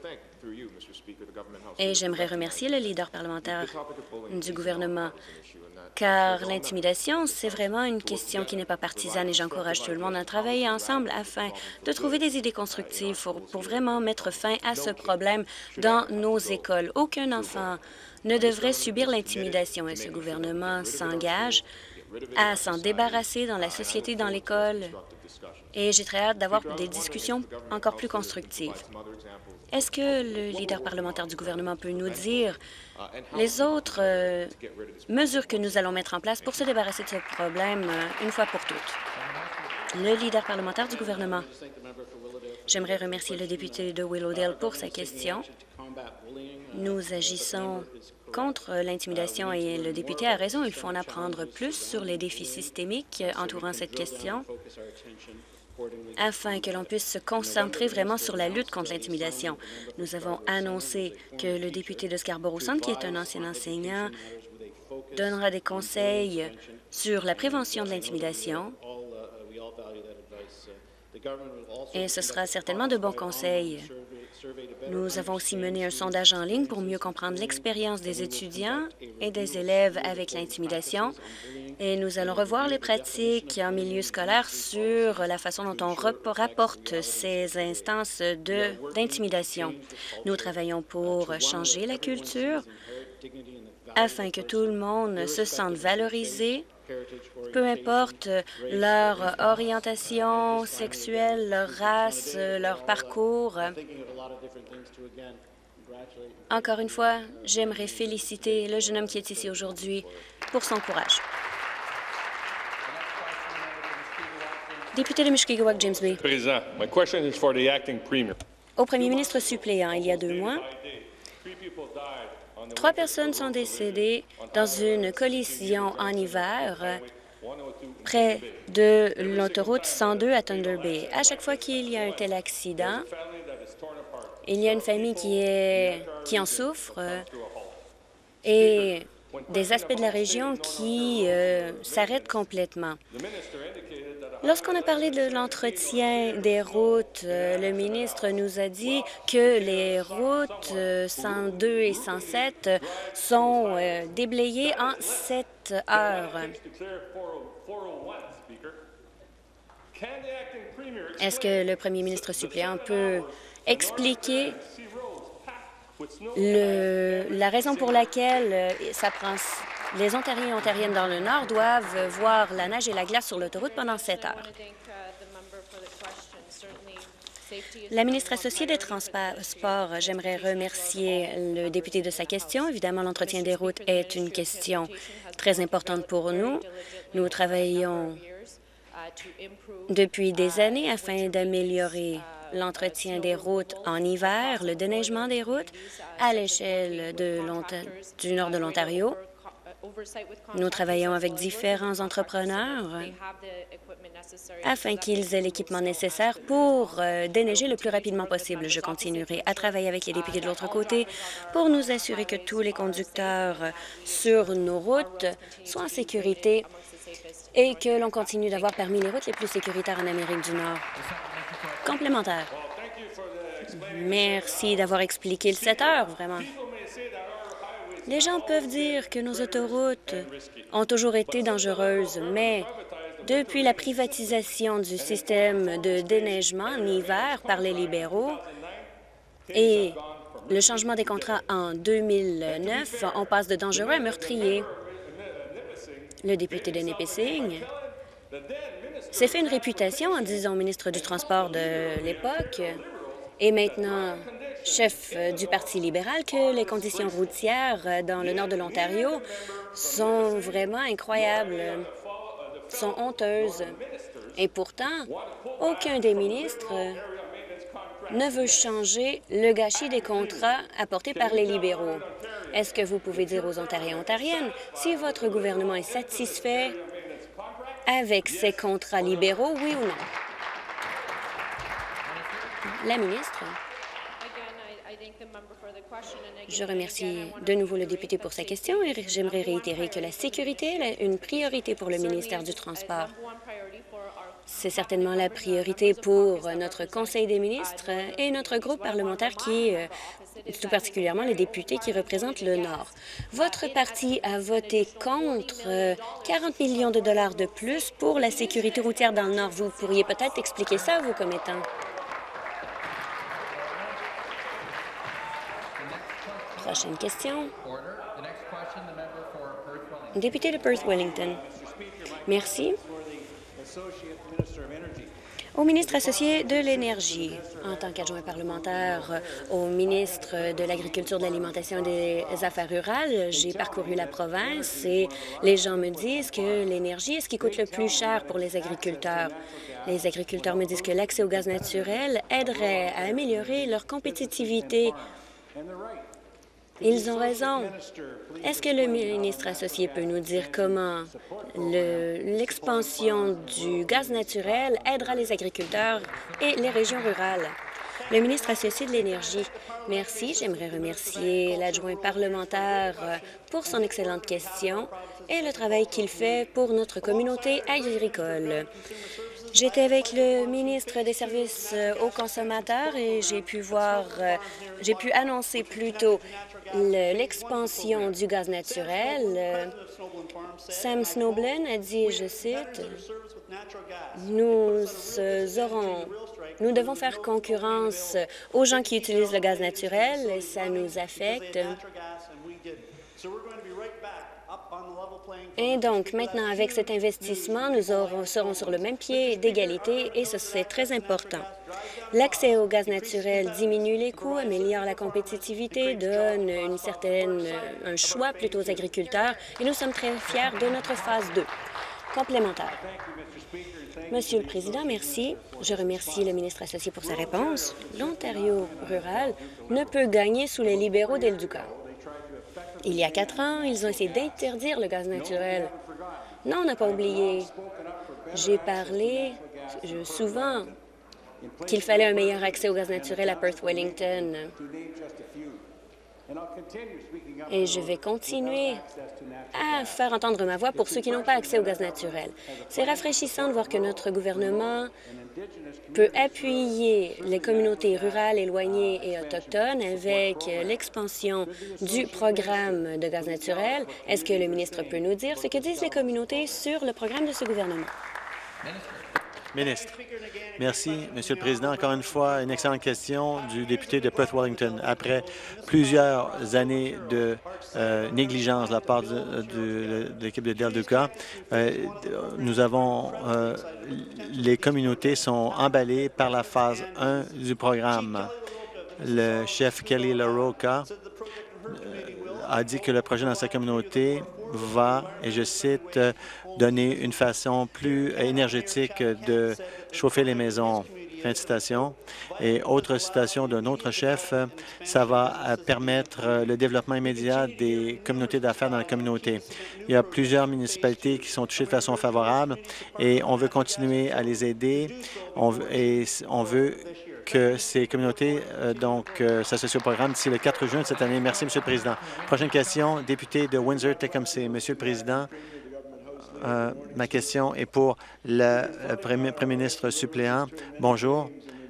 Et j'aimerais remercier le leader parlementaire du gouvernement, car l'intimidation, c'est vraiment une question qui n'est pas partisane et j'encourage tout le monde à travailler ensemble afin de trouver des idées constructives pour, pour vraiment mettre fin à ce problème dans nos écoles. Aucun enfant ne devrait subir l'intimidation et ce gouvernement s'engage à s'en débarrasser dans la société, dans l'école, et j'ai très hâte d'avoir des discussions encore plus constructives. Est-ce que le leader parlementaire du gouvernement peut nous dire les autres euh, mesures que nous allons mettre en place pour se débarrasser de ce problème euh, une fois pour toutes? Le leader parlementaire du gouvernement. J'aimerais remercier le député de Willowdale pour sa question. Nous agissons contre l'intimidation et le député a raison. Il faut en apprendre plus sur les défis systémiques entourant cette question afin que l'on puisse se concentrer vraiment sur la lutte contre l'intimidation. Nous avons annoncé que le député de Scarborough-Centre, qui est un ancien enseignant, donnera des conseils sur la prévention de l'intimidation. Et ce sera certainement de bons conseils. Nous avons aussi mené un sondage en ligne pour mieux comprendre l'expérience des étudiants et des élèves avec l'intimidation. Et nous allons revoir les pratiques en milieu scolaire sur la façon dont on rapporte ces instances d'intimidation. Nous travaillons pour changer la culture afin que tout le monde se sente valorisé, peu importe leur orientation sexuelle, leur race, leur parcours. Encore une fois, j'aimerais féliciter le jeune homme qui est ici aujourd'hui pour son courage. Député de Mushkegowuk, James Bay. Président, my question is for the acting premier. Au premier ministre suppléant, il y a deux mois, trois personnes sont décédées dans une collision en hiver près de l'autoroute cent deux à Thunder Bay. À chaque fois qu'il y a un tel accident, il y a une famille qui, est, qui en souffre et des aspects de la région qui euh, s'arrêtent complètement. Lorsqu'on a parlé de l'entretien des routes, euh, le ministre nous a dit que les routes euh, cent deux et cent sept sont euh, déblayées en sept heures. Est-ce que le premier ministre suppléant peut expliquer le, la raison pour laquelle euh, ça prend, les Ontariens et Ontariennes dans le Nord doivent voir la neige et la glace sur l'autoroute pendant sept heures? La ministre associée des Transports, j'aimerais remercier le député de sa question. Évidemment, l'entretien des routes est une question très importante pour nous. Nous travaillons depuis des années afin d'améliorer l'entretien des routes en hiver, le déneigement des routes à l'échelle du nord de l'Ontario. Nous travaillons avec différents entrepreneurs afin qu'ils aient l'équipement nécessaire pour euh, déneiger le plus rapidement possible. Je continuerai à travailler avec les députés de l'autre côté pour nous assurer que tous les conducteurs sur nos routes soient en sécurité et que l'on continue d'avoir parmi les routes les plus sécuritaires en Amérique du Nord. Complémentaire. Merci d'avoir expliqué le sept heures, vraiment. Les gens peuvent dire que nos autoroutes ont toujours été dangereuses, mais depuis la privatisation du système de déneigement en hiver par les libéraux et le changement des contrats en deux mille neuf, on passe de dangereux à meurtrier. Le député de Nipissing s'est fait une réputation en disant au ministre du Transport de l'époque et maintenant chef du Parti libéral que les conditions routières dans le nord de l'Ontario sont vraiment incroyables, sont honteuses. Et pourtant, aucun des ministres ne veut changer le gâchis des contrats apportés par les libéraux. Est-ce que vous pouvez dire aux Ontariens et Ontariennes si votre gouvernement est satisfait avec ces contrats libéraux, oui ou non? La ministre. Je remercie de nouveau le député pour sa question et j'aimerais réitérer que la sécurité est une priorité pour le ministère du Transport. C'est certainement la priorité pour notre Conseil des ministres et notre groupe parlementaire qui, euh, tout particulièrement les députés qui représentent le Nord. Votre parti a voté contre euh, quarante millions de dollars de plus pour la sécurité routière dans le Nord. Vous pourriez peut-être expliquer ça, vous, commettants. Prochaine question. Député de Perth-Wellington. Merci. Au ministre associé de l'Énergie, en tant qu'adjoint parlementaire au ministre de l'Agriculture, de l'Alimentation et des Affaires rurales, j'ai parcouru la province et les gens me disent que l'énergie est ce qui coûte le plus cher pour les agriculteurs. Les agriculteurs me disent que l'accès au gaz naturel aiderait à améliorer leur compétitivité. Ils ont raison. Est-ce que le ministre associé peut nous dire comment l'expansion du gaz naturel aidera les agriculteurs et les régions rurales? Le ministre associé de l'Énergie. Merci. J'aimerais remercier l'adjoint parlementaire pour son excellente question et le travail qu'il fait pour notre communauté agricole. J'étais avec le ministre des Services aux consommateurs et j'ai pu voir, j'ai pu annoncer plutôt l'expansion du gaz naturel. Sam Snowblin a dit, je cite, « Nous aurons, nous devons faire concurrence aux gens qui utilisent le gaz naturel et ça nous affecte. » Et donc, maintenant, avec cet investissement, nous aurons, serons sur le même pied d'égalité et ce c'est très important. L'accès au gaz naturel diminue les coûts, améliore la compétitivité, donne une certaine, un choix plutôt aux agriculteurs et nous sommes très fiers de notre phase deux. Complémentaire. Monsieur le Président, merci. Je remercie le ministre associé pour sa réponse. L'Ontario rural ne peut gagner sous les libéraux d'El Duca. Il y a quatre ans, ils ont essayé d'interdire le gaz naturel. Non, on n'a pas oublié. J'ai parlé je, souvent qu'il fallait un meilleur accès au gaz naturel à Perth-Wellington. Et je vais continuer à faire entendre ma voix pour ceux qui n'ont pas accès au gaz naturel. C'est rafraîchissant de voir que notre gouvernement peut appuyer les communautés rurales, éloignées et autochtones avec l'expansion du programme de gaz naturel. Est-ce que le ministre peut nous dire ce que disent les communautés sur le programme de ce gouvernement? Ministre. Merci, Monsieur le Président. Encore une fois, une excellente question du député de Perth-Wellington. Après plusieurs années de euh, négligence de la part de, de, de l'équipe de Del Duca, euh, nous avons euh, les communautés sont emballées par la phase un du programme. Le chef Kelly LaRocca a dit que le projet dans sa communauté va, et je cite, donner une façon plus énergétique de chauffer les maisons. Fin de citation. Et autre citation d'un autre chef, ça va permettre le développement immédiat des communautés d'affaires dans la communauté. Il y a plusieurs municipalités qui sont touchées de façon favorable et on veut continuer à les aider on veut, et on veut que ces communautés euh, donc euh, s'associent au programme d'ici le quatre juin de cette année. Merci, Monsieur le Président. Prochaine question, député de Windsor-Tecumseh. Monsieur le Président, euh, ma question est pour le euh, premier, premier ministre suppléant. Bonjour.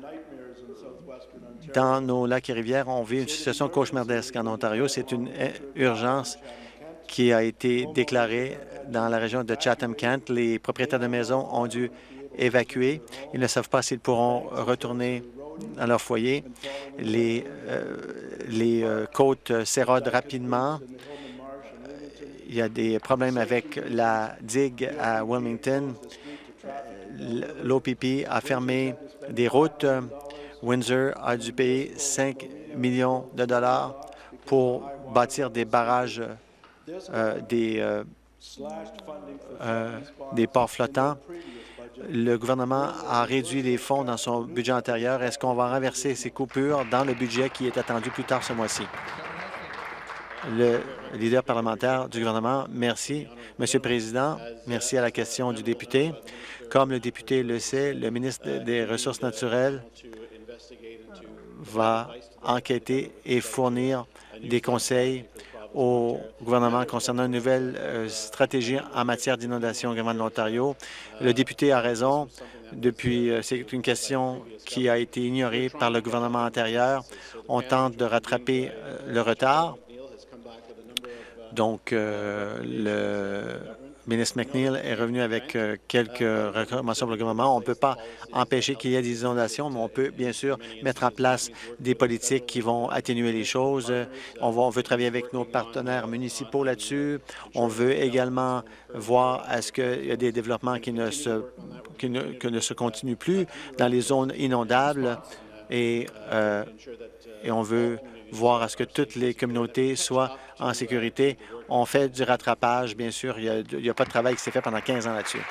Dans nos lacs et rivières, on vit une situation cauchemardesque en Ontario. C'est une urgence qui a été déclarée dans la région de Chatham-Kent. Les propriétaires de maisons ont dû évacuer. Ils ne savent pas s'ils pourront retourner dans leur foyer. Les, euh, les euh, côtes s'érodent rapidement. Il y a des problèmes avec la digue à Wilmington. L'O P P a fermé des routes. Windsor a dû payer cinq millions de dollars pour bâtir des barrages, euh, des, euh, euh, des ports flottants. Le gouvernement a réduit les fonds dans son budget antérieur. Est-ce qu'on va renverser ces coupures dans le budget qui est attendu plus tard ce mois-ci? Le leader parlementaire du gouvernement, merci. Monsieur le Président, merci à la question du député. Comme le député le sait, le ministre des Ressources naturelles va enquêter et fournir des conseils au gouvernement concernant une nouvelle euh, stratégie en matière d'inondation au gouvernement de l'Ontario. Le député a raison. Depuis, euh, c'est une question qui a été ignorée par le gouvernement antérieur. On tente de rattraper euh, le retard. Donc, euh, le ministre McNeil est revenu avec euh, quelques recommandations pour le gouvernement. On ne peut pas empêcher qu'il y ait des inondations, mais on peut bien sûr mettre en place des politiques qui vont atténuer les choses. On, va, on veut travailler avec nos partenaires municipaux là-dessus. On veut également voir à ce qu'il y a des développements qui ne se, qui ne, que ne se continuent plus dans les zones inondables et, euh, et on veut voir à ce que toutes les communautés soient en sécurité. On fait du rattrapage, bien sûr. Il n'y a, a pas de travail qui s'est fait pendant quinze ans là-dessus.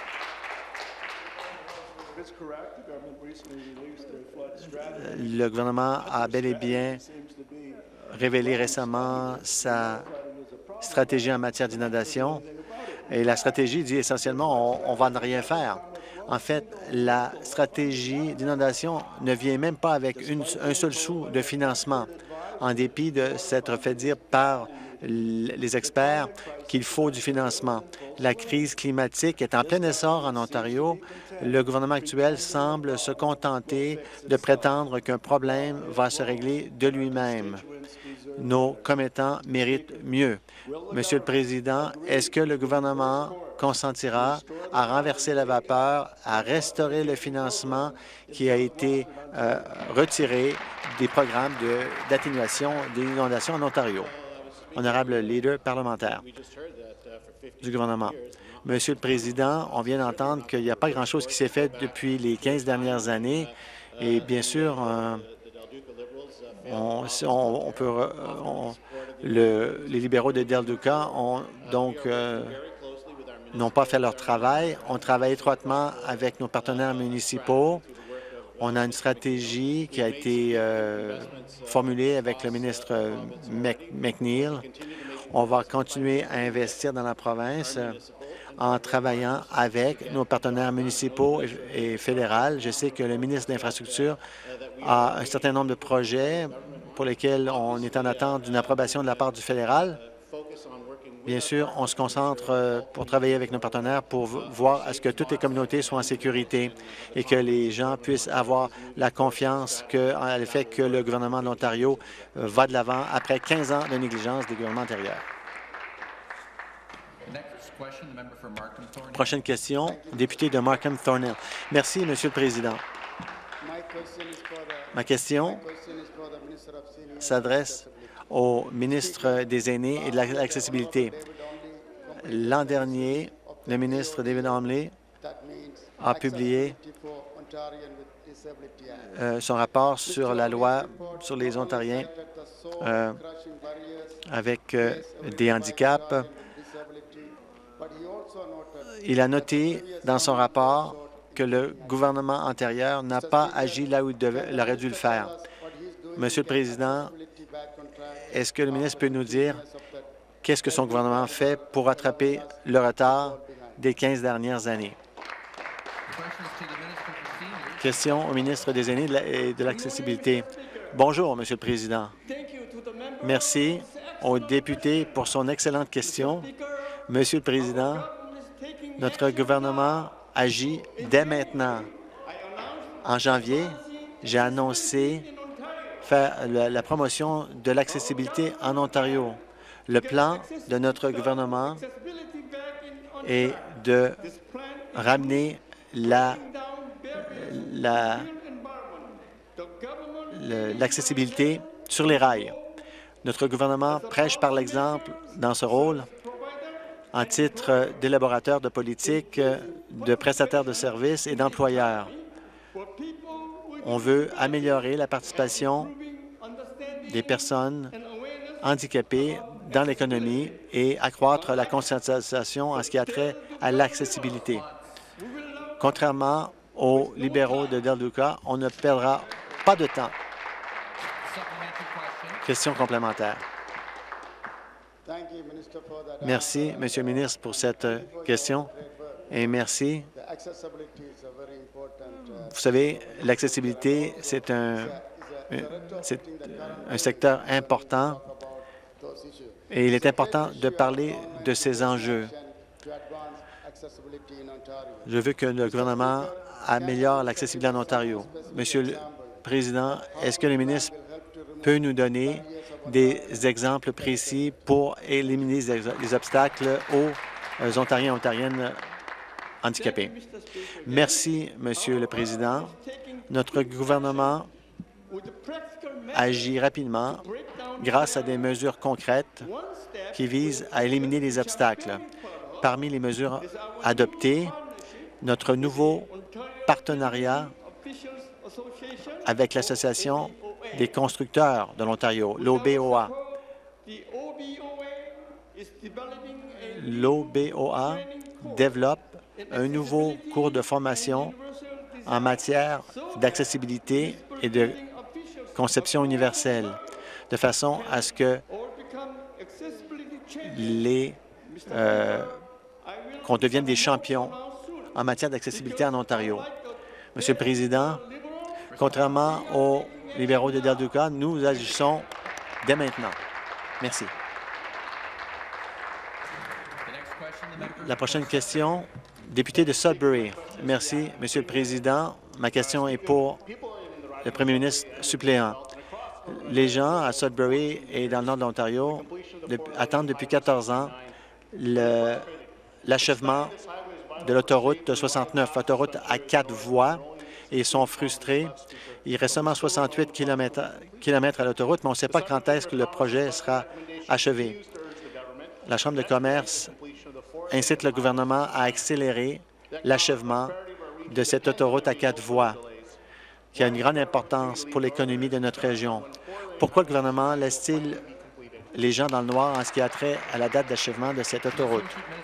Le gouvernement a bel et bien révélé récemment sa stratégie en matière d'inondation. Et la stratégie dit essentiellement on, on va ne rien faire. En fait, la stratégie d'inondation ne vient même pas avec une, un seul sou de financement, en dépit de s'être fait dire par les experts qu'il faut du financement. La crise climatique est en plein essor en Ontario. Le gouvernement actuel semble se contenter de prétendre qu'un problème va se régler de lui-même. Nos commettants méritent mieux. Monsieur le Président, est-ce que le gouvernement consentira à renverser la vapeur, à restaurer le financement qui a été euh, retiré des programmes d'atténuation des inondations en Ontario? Honorable leader parlementaire du gouvernement. Monsieur le Président, on vient d'entendre qu'il n'y a pas grand-chose qui s'est fait depuis les quinze dernières années et bien sûr, euh, on, on, on peut, on, le, les libéraux de Del Duca ont donc euh, n'ont pas fait leur travail. On travaille étroitement avec nos partenaires municipaux. On a une stratégie qui a été euh, formulée avec le ministre McNeil. On va continuer à investir dans la province euh, en travaillant avec nos partenaires municipaux et, et fédéraux. Je sais que le ministre de l'Infrastructure a un certain nombre de projets pour lesquels on est en attente d'une approbation de la part du fédéral. Bien sûr, on se concentre pour travailler avec nos partenaires pour voir à ce que toutes les communautés soient en sécurité et que les gens puissent avoir la confiance que, en le fait que le gouvernement de l'Ontario va de l'avant après quinze ans de négligence des gouvernements antérieurs. Prochaine question, député de Markham-Thornhill. Merci, Monsieur le Président. Ma question s'adresse au ministre des Aînés et de l'accessibilité. L'an dernier, le ministre David Homley a publié euh, son rapport sur la loi sur les Ontariens euh, avec euh, des handicaps. Il a noté dans son rapport que le gouvernement antérieur n'a pas agi là où il, devait, il aurait dû le faire. Monsieur le Président, est-ce que le ministre peut nous dire qu'est-ce que son gouvernement fait pour rattraper le retard des quinze dernières années? Question au ministre des Aînés et de l'accessibilité. Bonjour, Monsieur le Président. Merci au député pour son excellente question. Monsieur le Président, notre gouvernement agit dès maintenant. En janvier, j'ai annoncé faire la, la promotion de l'accessibilité en Ontario. Le plan de notre gouvernement est de ramener la, la, l'accessibilité sur les rails. Notre gouvernement prêche par l'exemple dans ce rôle en titre d'élaborateur de politique, de prestataire de services et d'employeurs. On veut améliorer la participation des personnes handicapées dans l'économie et accroître la conscientisation en ce qui a trait à l'accessibilité. Contrairement aux libéraux de Del Duca, on ne perdra pas de temps. Question complémentaire. Merci, Monsieur le ministre, pour cette question. Et merci. Vous savez, l'accessibilité, c'est un, c'est un secteur important et il est important de parler de ces enjeux. Je veux que le gouvernement améliore l'accessibilité en Ontario. Monsieur le Président, est-ce que le ministre peut nous donner des exemples précis pour éliminer les obstacles aux Ontariens et Ontariennes handicapés? Merci, Monsieur le Président. Notre gouvernement agit rapidement grâce à des mesures concrètes qui visent à éliminer les obstacles. Parmi les mesures adoptées, notre nouveau partenariat avec l'Association des constructeurs de l'Ontario, l'O B O A. L'O B O A développe un nouveau cours de formation en matière d'accessibilité et de conception universelle, de façon à ce que les euh, qu'on devienne des champions en matière d'accessibilité en Ontario. Monsieur le Président, contrairement aux libéraux de Del Duca, nous agissons dès maintenant. Merci. La prochaine question, député de Sudbury. Merci, Monsieur le Président. Ma question est pour le Premier ministre suppléant. Les gens à Sudbury et dans le nord de l'Ontario attendent depuis quatorze ans l'achèvement de l'autoroute soixante-neuf, autoroute à quatre voies, et ils sont frustrés. Il reste seulement soixante-huit kilomètres à l'autoroute, mais on ne sait pas quand est-ce que le projet sera achevé. La Chambre de commerce incite le gouvernement à accélérer l'achèvement de cette autoroute à quatre voies, qui a une grande importance pour l'économie de notre région. Pourquoi le gouvernement laisse-t-il les gens dans le noir en ce qui a trait à la date d'achèvement de cette autoroute?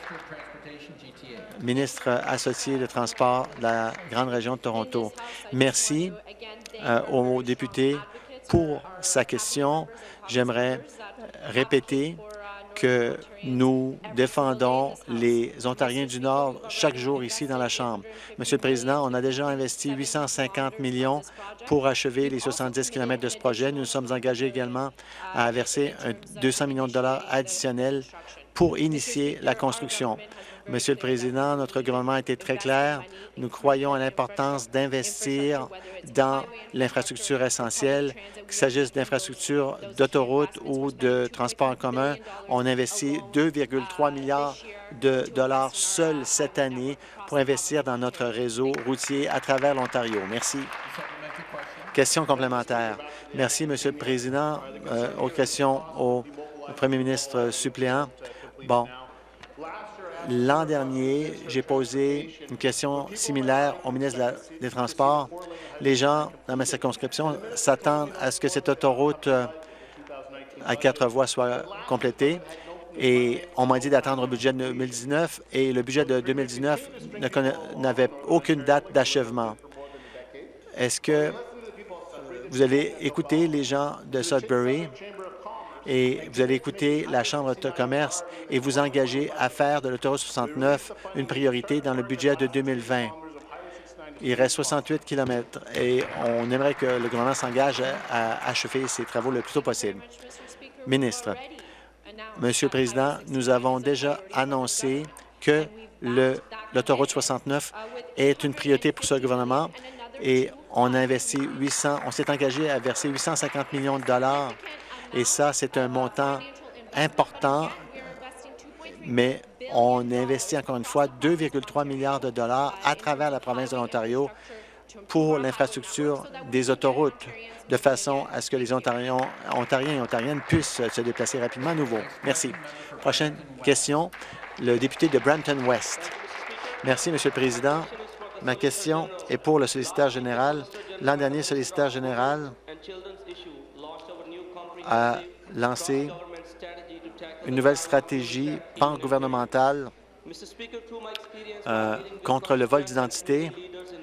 Ministre associé de Transport de la Grande Région de Toronto. Merci euh, au député pour sa question. J'aimerais répéter que nous défendons les Ontariens du Nord chaque jour ici dans la Chambre. Monsieur le Président, on a déjà investi huit cent cinquante millions pour achever les soixante-dix kilomètres de ce projet. Nous nous sommes engagés également à verser un deux cents millions de dollars additionnels pour initier la construction. Monsieur le Président, notre gouvernement a été très clair. Nous croyons à l'importance d'investir dans l'infrastructure essentielle, qu'il s'agisse d'infrastructures d'autoroutes ou de transport en commun. On investit deux virgule trois milliards de dollars seuls cette année pour investir dans notre réseau routier à travers l'Ontario. Merci. Question complémentaire. Merci, Monsieur le Président. Euh, aux questions au Premier ministre suppléant. Bon. L'an dernier, j'ai posé une question similaire au ministre de la, des Transports. Les gens dans ma circonscription s'attendent à ce que cette autoroute à quatre voies soit complétée. Et on m'a dit d'attendre le budget de deux mille dix-neuf et le budget de deux mille dix-neuf n'avait aucune date d'achèvement. Est-ce que vous allez écouter les gens de Sudbury et vous allez écouter la Chambre de commerce et vous engager à faire de l'autoroute soixante-neuf une priorité dans le budget de deux mille vingt. Il reste soixante-huit kilomètres et on aimerait que le gouvernement s'engage à achever ces travaux le plus tôt possible. Ministre, Monsieur le Président, nous avons déjà annoncé que l'autoroute soixante-neuf est une priorité pour ce gouvernement et on a investi huit cents, on s'est engagé à verser huit cent cinquante millions de dollars. Et ça, c'est un montant important, mais on investit encore une fois deux virgule trois milliards de dollars à travers la province de l'Ontario pour l'infrastructure des autoroutes, de façon à ce que les Ontariens, Ontariens et Ontariennes puissent se déplacer rapidement à nouveau. Merci. Prochaine question, le député de Brampton-Ouest. Merci, Monsieur le Président. Ma question est pour le solliciteur général. L'an dernier, le solliciteur général a lancé une nouvelle stratégie pan-gouvernementale euh, contre le vol d'identité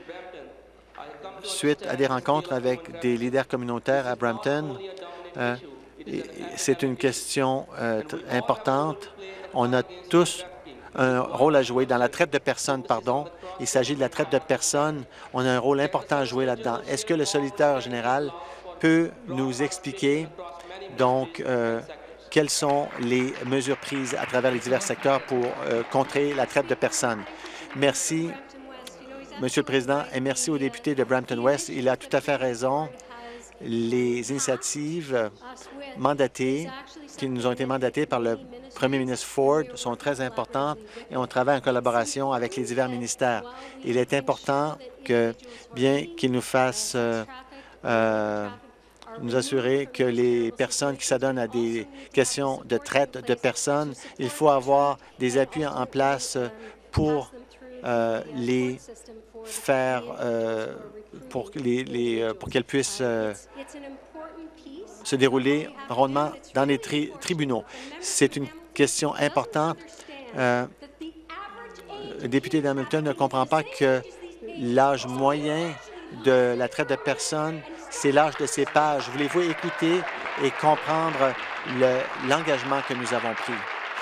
suite à des rencontres avec des leaders communautaires à Brampton. Euh, C'est une question euh, importante. On a tous un rôle à jouer dans la traite de personnes, pardon. Il s'agit de la traite de personnes. On a un rôle important à jouer là-dedans. Est-ce que le solliciteur général peut nous expliquer, donc, euh, quelles sont les mesures prises à travers les divers secteurs pour euh, contrer la traite de personnes? Merci, Monsieur le Président, et merci au député de Brampton-West. Il a tout à fait raison. Les initiatives mandatées, qui nous ont été mandatées par le premier ministre Ford, sont très importantes et on travaille en collaboration avec les divers ministères. Il est important que, bien qu'il nous fasse euh, euh, nous assurer que les personnes qui s'adonnent à des questions de traite de personnes, il faut avoir des appuis en place pour euh, les faire, euh, pour, les, les, pour qu'elles puissent euh, se dérouler rondement dans les tri tribunaux. C'est une question importante. Euh, le député d'Hamilton ne comprend pas que l'âge moyen de la traite de personnes, c'est l'âge de ces pages. Voulez-vous écouter et comprendre l'engagement que nous avons pris?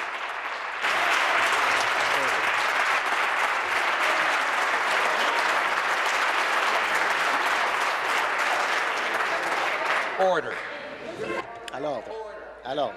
Order. À l'ordre. À l'ordre.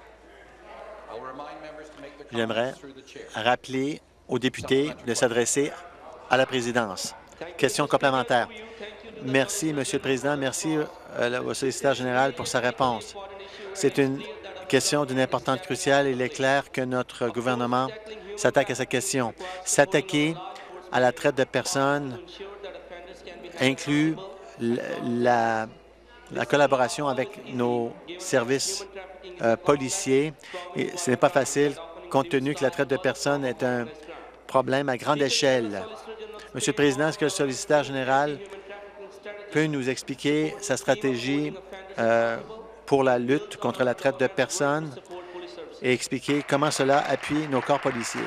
J'aimerais rappeler aux députés de s'adresser à la présidence. Question complémentaire. Merci, Monsieur le Président. Merci euh, au solliciteur général pour sa réponse. C'est une question d'une importance cruciale. Il est clair que notre gouvernement s'attaque à cette question. S'attaquer à la traite de personnes inclut la, la collaboration avec nos services euh, policiers. Et ce n'est pas facile, compte tenu que la traite de personnes est un problème à grande échelle. Monsieur le Président, est-ce que le solliciteur général peut nous expliquer sa stratégie euh, pour la lutte contre la traite de personnes et expliquer comment cela appuie nos corps policiers?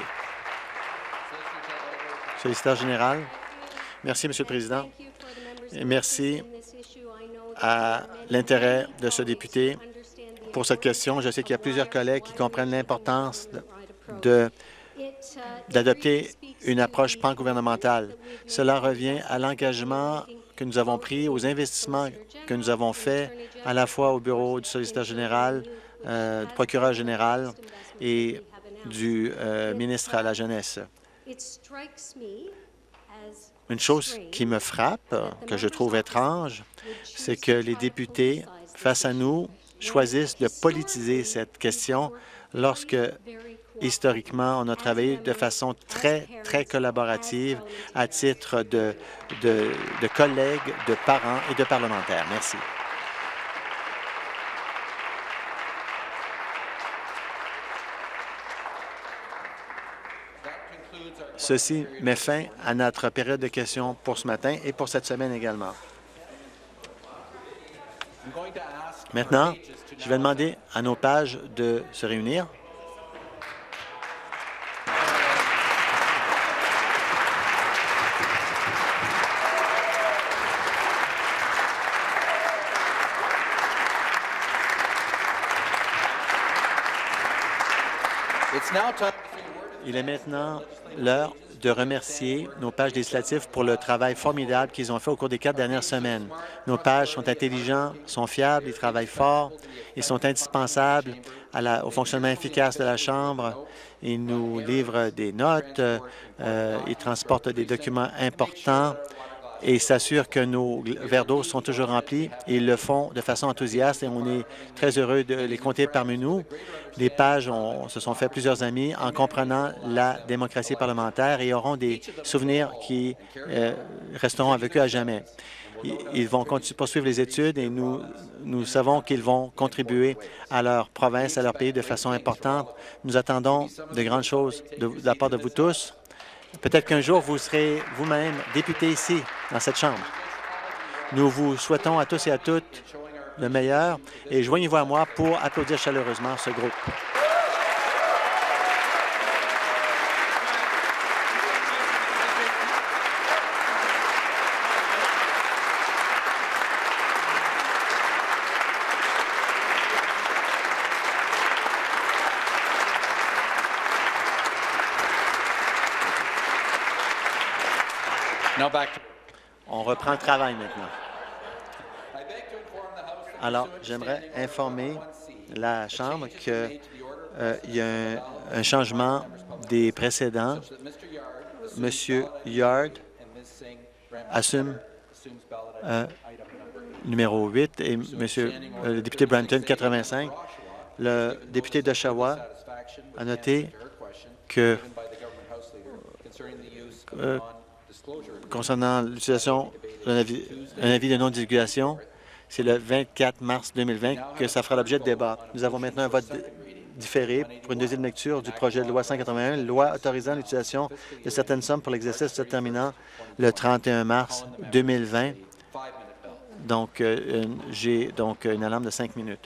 Solliciteur général. Merci, Monsieur le Président. Et merci à l'intérêt de ce député pour cette question. Je sais qu'il y a plusieurs collègues qui comprennent l'importance de d'adopter une approche pan-gouvernementale. Cela revient à l'engagement que nous avons pris, aux investissements que nous avons faits, à la fois au bureau du solliciteur général, euh, du procureur général et du euh, ministre à la Jeunesse. Une chose qui me frappe, que je trouve étrange, c'est que les députés, face à nous, choisissent de politiser cette question lorsque historiquement, on a travaillé de façon très, très collaborative à titre de, de, de collègues, de parents et de parlementaires. Merci. Ceci met fin à notre période de questions pour ce matin et pour cette semaine également. Maintenant, je vais demander à nos pages de se réunir. Il est maintenant l'heure de remercier nos pages législatives pour le travail formidable qu'ils ont fait au cours des quatre dernières semaines. Nos pages sont intelligents, sont fiables, ils travaillent fort, ils sont indispensables à la, au fonctionnement efficace de la Chambre. Ils nous livrent des notes, euh, ils transportent des documents importants et s'assurent que nos verres d'eau sont toujours remplis. Ils le font de façon enthousiaste et on est très heureux de les compter parmi nous. Les pages ont, se sont fait plusieurs amis en comprenant la démocratie parlementaire et auront des souvenirs qui euh, resteront avec eux à jamais. Ils vont poursuivre les études et nous, nous savons qu'ils vont contribuer à leur province, à leur pays de façon importante. Nous attendons de grandes choses de, de la part de vous tous. Peut-être qu'un jour, vous serez vous-même député ici, dans cette Chambre. Nous vous souhaitons à tous et à toutes le meilleur et joignez-vous à moi pour applaudir chaleureusement ce groupe. On reprend le travail maintenant. Alors, j'aimerais informer la Chambre qu'il euh, y a un, un changement des précédents. Monsieur Yard assume euh, numéro huit et Monsieur euh, le député Branton, quatre-vingt-cinq. Le député d'Oshawa a noté que euh, concernant l'utilisation d'un avis, un avis de non-divulgation, c'est le vingt-quatre mars deux mille vingt que ça fera l'objet de débat. Nous avons maintenant un vote différé pour une deuxième lecture du projet de loi cent quatre-vingt-un, loi autorisant l'utilisation de certaines sommes pour l'exercice se terminant le trente et un mars deux mille vingt. Donc, euh, j'ai donc une alarme de cinq minutes.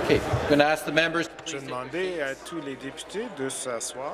Okay. I'm going to ask the members. Je vais demander à tous les députés de s'asseoir.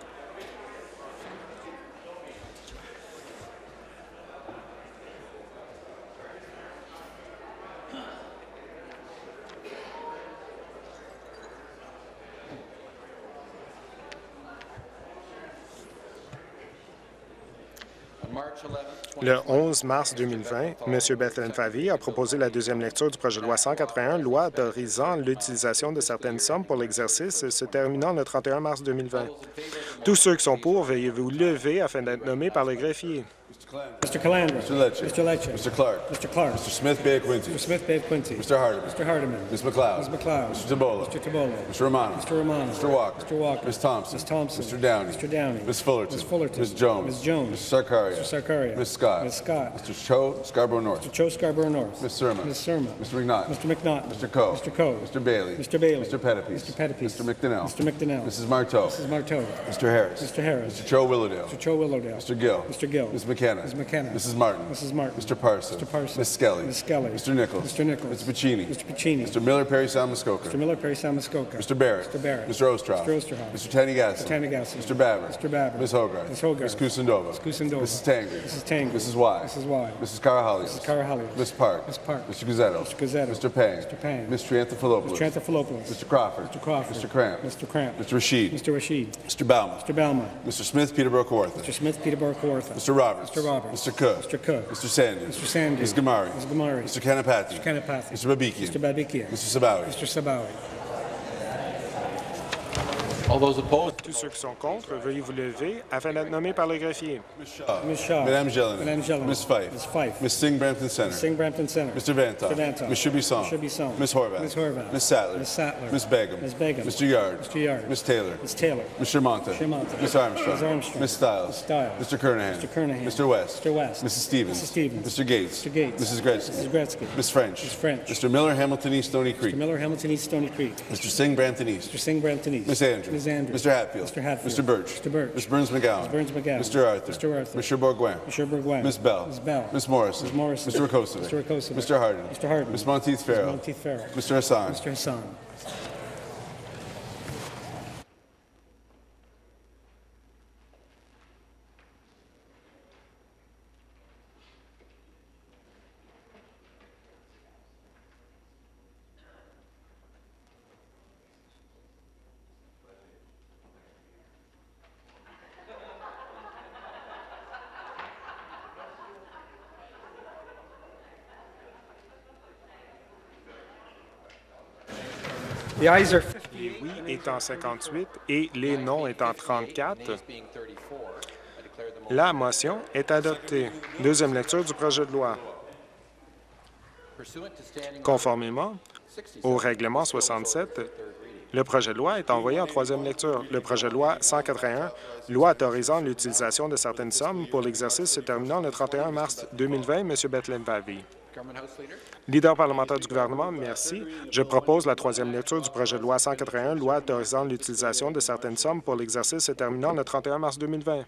Le onze mars deux mille vingt, M. Bethlen Favy a proposé la deuxième lecture du projet de loi cent quatre-vingt-un, loi autorisant l'utilisation de certaines sommes pour l'exercice se terminant le trente et un mars deux mille vingt. Tous ceux qui sont pour, veuillez vous lever afin d'être nommés par le greffier. Mister Calandra. Mister Lecce. Mister Lecce. Mister Clark. Mister Clark. Mister Smith Bay Quincy. Mister Smith Bay Quincy. Mister Hardeman. Mister Hardeman. Miz McLeod. Miz McLeod. Mister Tabola. Mister Tabola. Mister Romano. Mister Romano. Mister Walker. Mister Walker. Miz Thompson. Miz Thompson. Mister Downey. Mister Downey. Miz Fullerton. Miz Fullerton. Miz Jones. Miz Jones. Mister Sarkaria. Mister Sarkaria. Miz Scott. Miz Scott. Mister Cho Scarborough North. Mister Cho Scarborough North. Miz Surma. Miz Surma. Mister McNaught. Mister McNaught. Mister Coe. Mister Coe. Mister Bailey. Mister Bailey. Mister Pettipies. Mister Pettipies. Mister McDonnell. Mister McDonnell. Missus Marteau. Missus Marteau. Mister Harris. Mister Harris. Mister Cho Willowdale. Mister Cho Willowdale. Mister Gill. Mister Gill. Miz McKenna. Miz McKenna. Missus Martin. Missus Martin. Mister Parson. Mister Parson. Miz Skelly. Miz Skelly. Mister Nichols. Mister Nichols. Mister Piccini. Mister Piccini. Mister Miller Perry Salmuskoka. Mister Miller Perry Salmuskoka. Mister Barrett. Mister Barrett. Mister Ostroff. Mister Osterhoff. Mister Tanigassi. Mister Tanigassi. Mister Babber. Mister Babber. Miz Hogarth. Miz Hogarth. Miz Kusendova. Miz Kusendova. Missus Tanger. Missus Tanger. Missus Y. Missus Y. Missus Carahalios. Missus Carahalios. Miss Park. Miss Park. Mister Guzzetto. Mister Guzzetto. Mister Pang. Mister Pang. Mister Triantafilopoulos. Mister Triantafilopoulos. Mister Crawford. Mister Crawford. Mister Cramp. Mister Cramp. Mister Rashid. Mister Rashid. Mister Bauman. Mister Bauman. Mister Smith Peterborough Kawartha. Mister Smith Peterborough Kawartha. Mister Roberts. Mister Roberts. Mister Cook. Mister Cook. Mister Sandy. Mister Sandy. Miz Gamari. Miz Gamari. Mister Kanapathy. Mister Kanapathy. Mister Babikian. Mister Babikian. Mister Sabawi. Mister Sabawi. All those opposed? Tous ceux qui sont contre, veuillez vous lever afin d'être nommés par le greffier. Miz Shaw. Miz Shaw. Madame Jelena. Madame Jelena. Miz Fife. Miz Fife. Miz Singh Brampton Center. Singh Brampton Center. Mister Vantoff. Mister Vantoff. Miz Shubisong. Miz Shubisong. Miz Horvath. Miz Horvath. Miz Sattler. Miz Sattler. Miz Begum. Miz Begum. Mister Yard. Mister Yard. Miz Taylor. Miz Taylor. Mister Monta. Mister Monta. Miz Armstrong. Miz Armstrong. Miz Stiles. Miz Stiles. Mister Kernahan. Mister Kernahan. Mister West. Mister West. Missus Stevens. Missus Stevens. Mister Gates. Mister Gates. Missus Gretzky. Missus Gretzky. Miz French. Miz French. Mister Miller Hamilton East Stony Creek. Mister Miller Hamilton East Stony Creek. Mister Singh Brampton East. Mister Singh Brampton East. Miss Andrews. Miz Andrews. Mister Hatfield. Mister Hatfield. Mister Birch. Mister Birch. Miss Burns McGowan. Miz Burns McGowan. Mister Arthur. Mister Arthur. Mister Bourgoin. Mister Bourgoin. Miss Bell. Miss Bell. Miss Morrison. Miss Morrison. Mister Rakosovic. Mister Rakosovic. Mister Harden. Mister Harden. Miss Monteith Farrell. Monteith Farrell. Mister Hassan. Mister Hassan. Les oui étant cinquante-huit et les non étant trente-quatre, la motion est adoptée. Deuxième lecture du projet de loi. Conformément au règlement soixante-sept, le projet de loi est envoyé en troisième lecture. Le projet de loi cent quatre-vingt-un, loi autorisant l'utilisation de certaines sommes pour l'exercice se terminant le trente et un mars deux mille vingt, M. Bethlen Favy. Leader parlementaire du gouvernement, merci. Je propose la troisième lecture du projet de loi cent quatre-vingt-un, loi autorisant l'utilisation de certaines sommes pour l'exercice se terminant le trente et un mars deux mille vingt.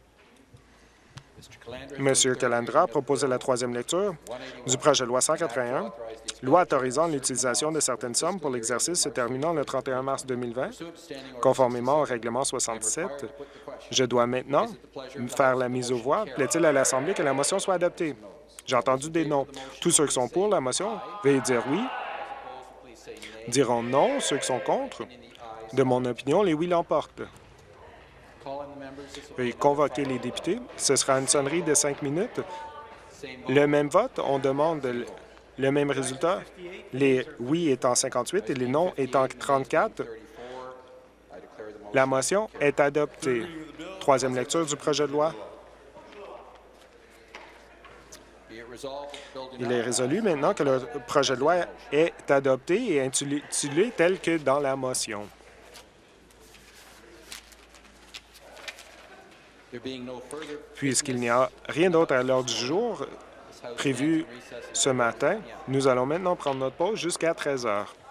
M. Calandra a proposé la troisième lecture du projet de loi cent quatre-vingt-un, loi autorisant l'utilisation de certaines sommes pour l'exercice se terminant le trente et un mars deux mille vingt. Conformément au règlement soixante-sept, je dois maintenant faire la mise aux voix. Plaît-il à l'Assemblée que la motion soit adoptée? J'ai entendu des non. Tous ceux qui sont pour la motion, veuillez dire oui. Diront non, ceux qui sont contre. De mon opinion, les oui l'emportent. Veuillez convoquer les députés. Ce sera une sonnerie de cinq minutes. Le même vote, on demande le même résultat. Les oui étant cinquante-huit et les non étant trente-quatre. La motion est adoptée. Troisième lecture du projet de loi. Il est résolu maintenant que le projet de loi est adopté et intitulé tel que dans la motion. Puisqu'il n'y a rien d'autre à l'ordre du jour prévu ce matin, nous allons maintenant prendre notre pause jusqu'à treize heures.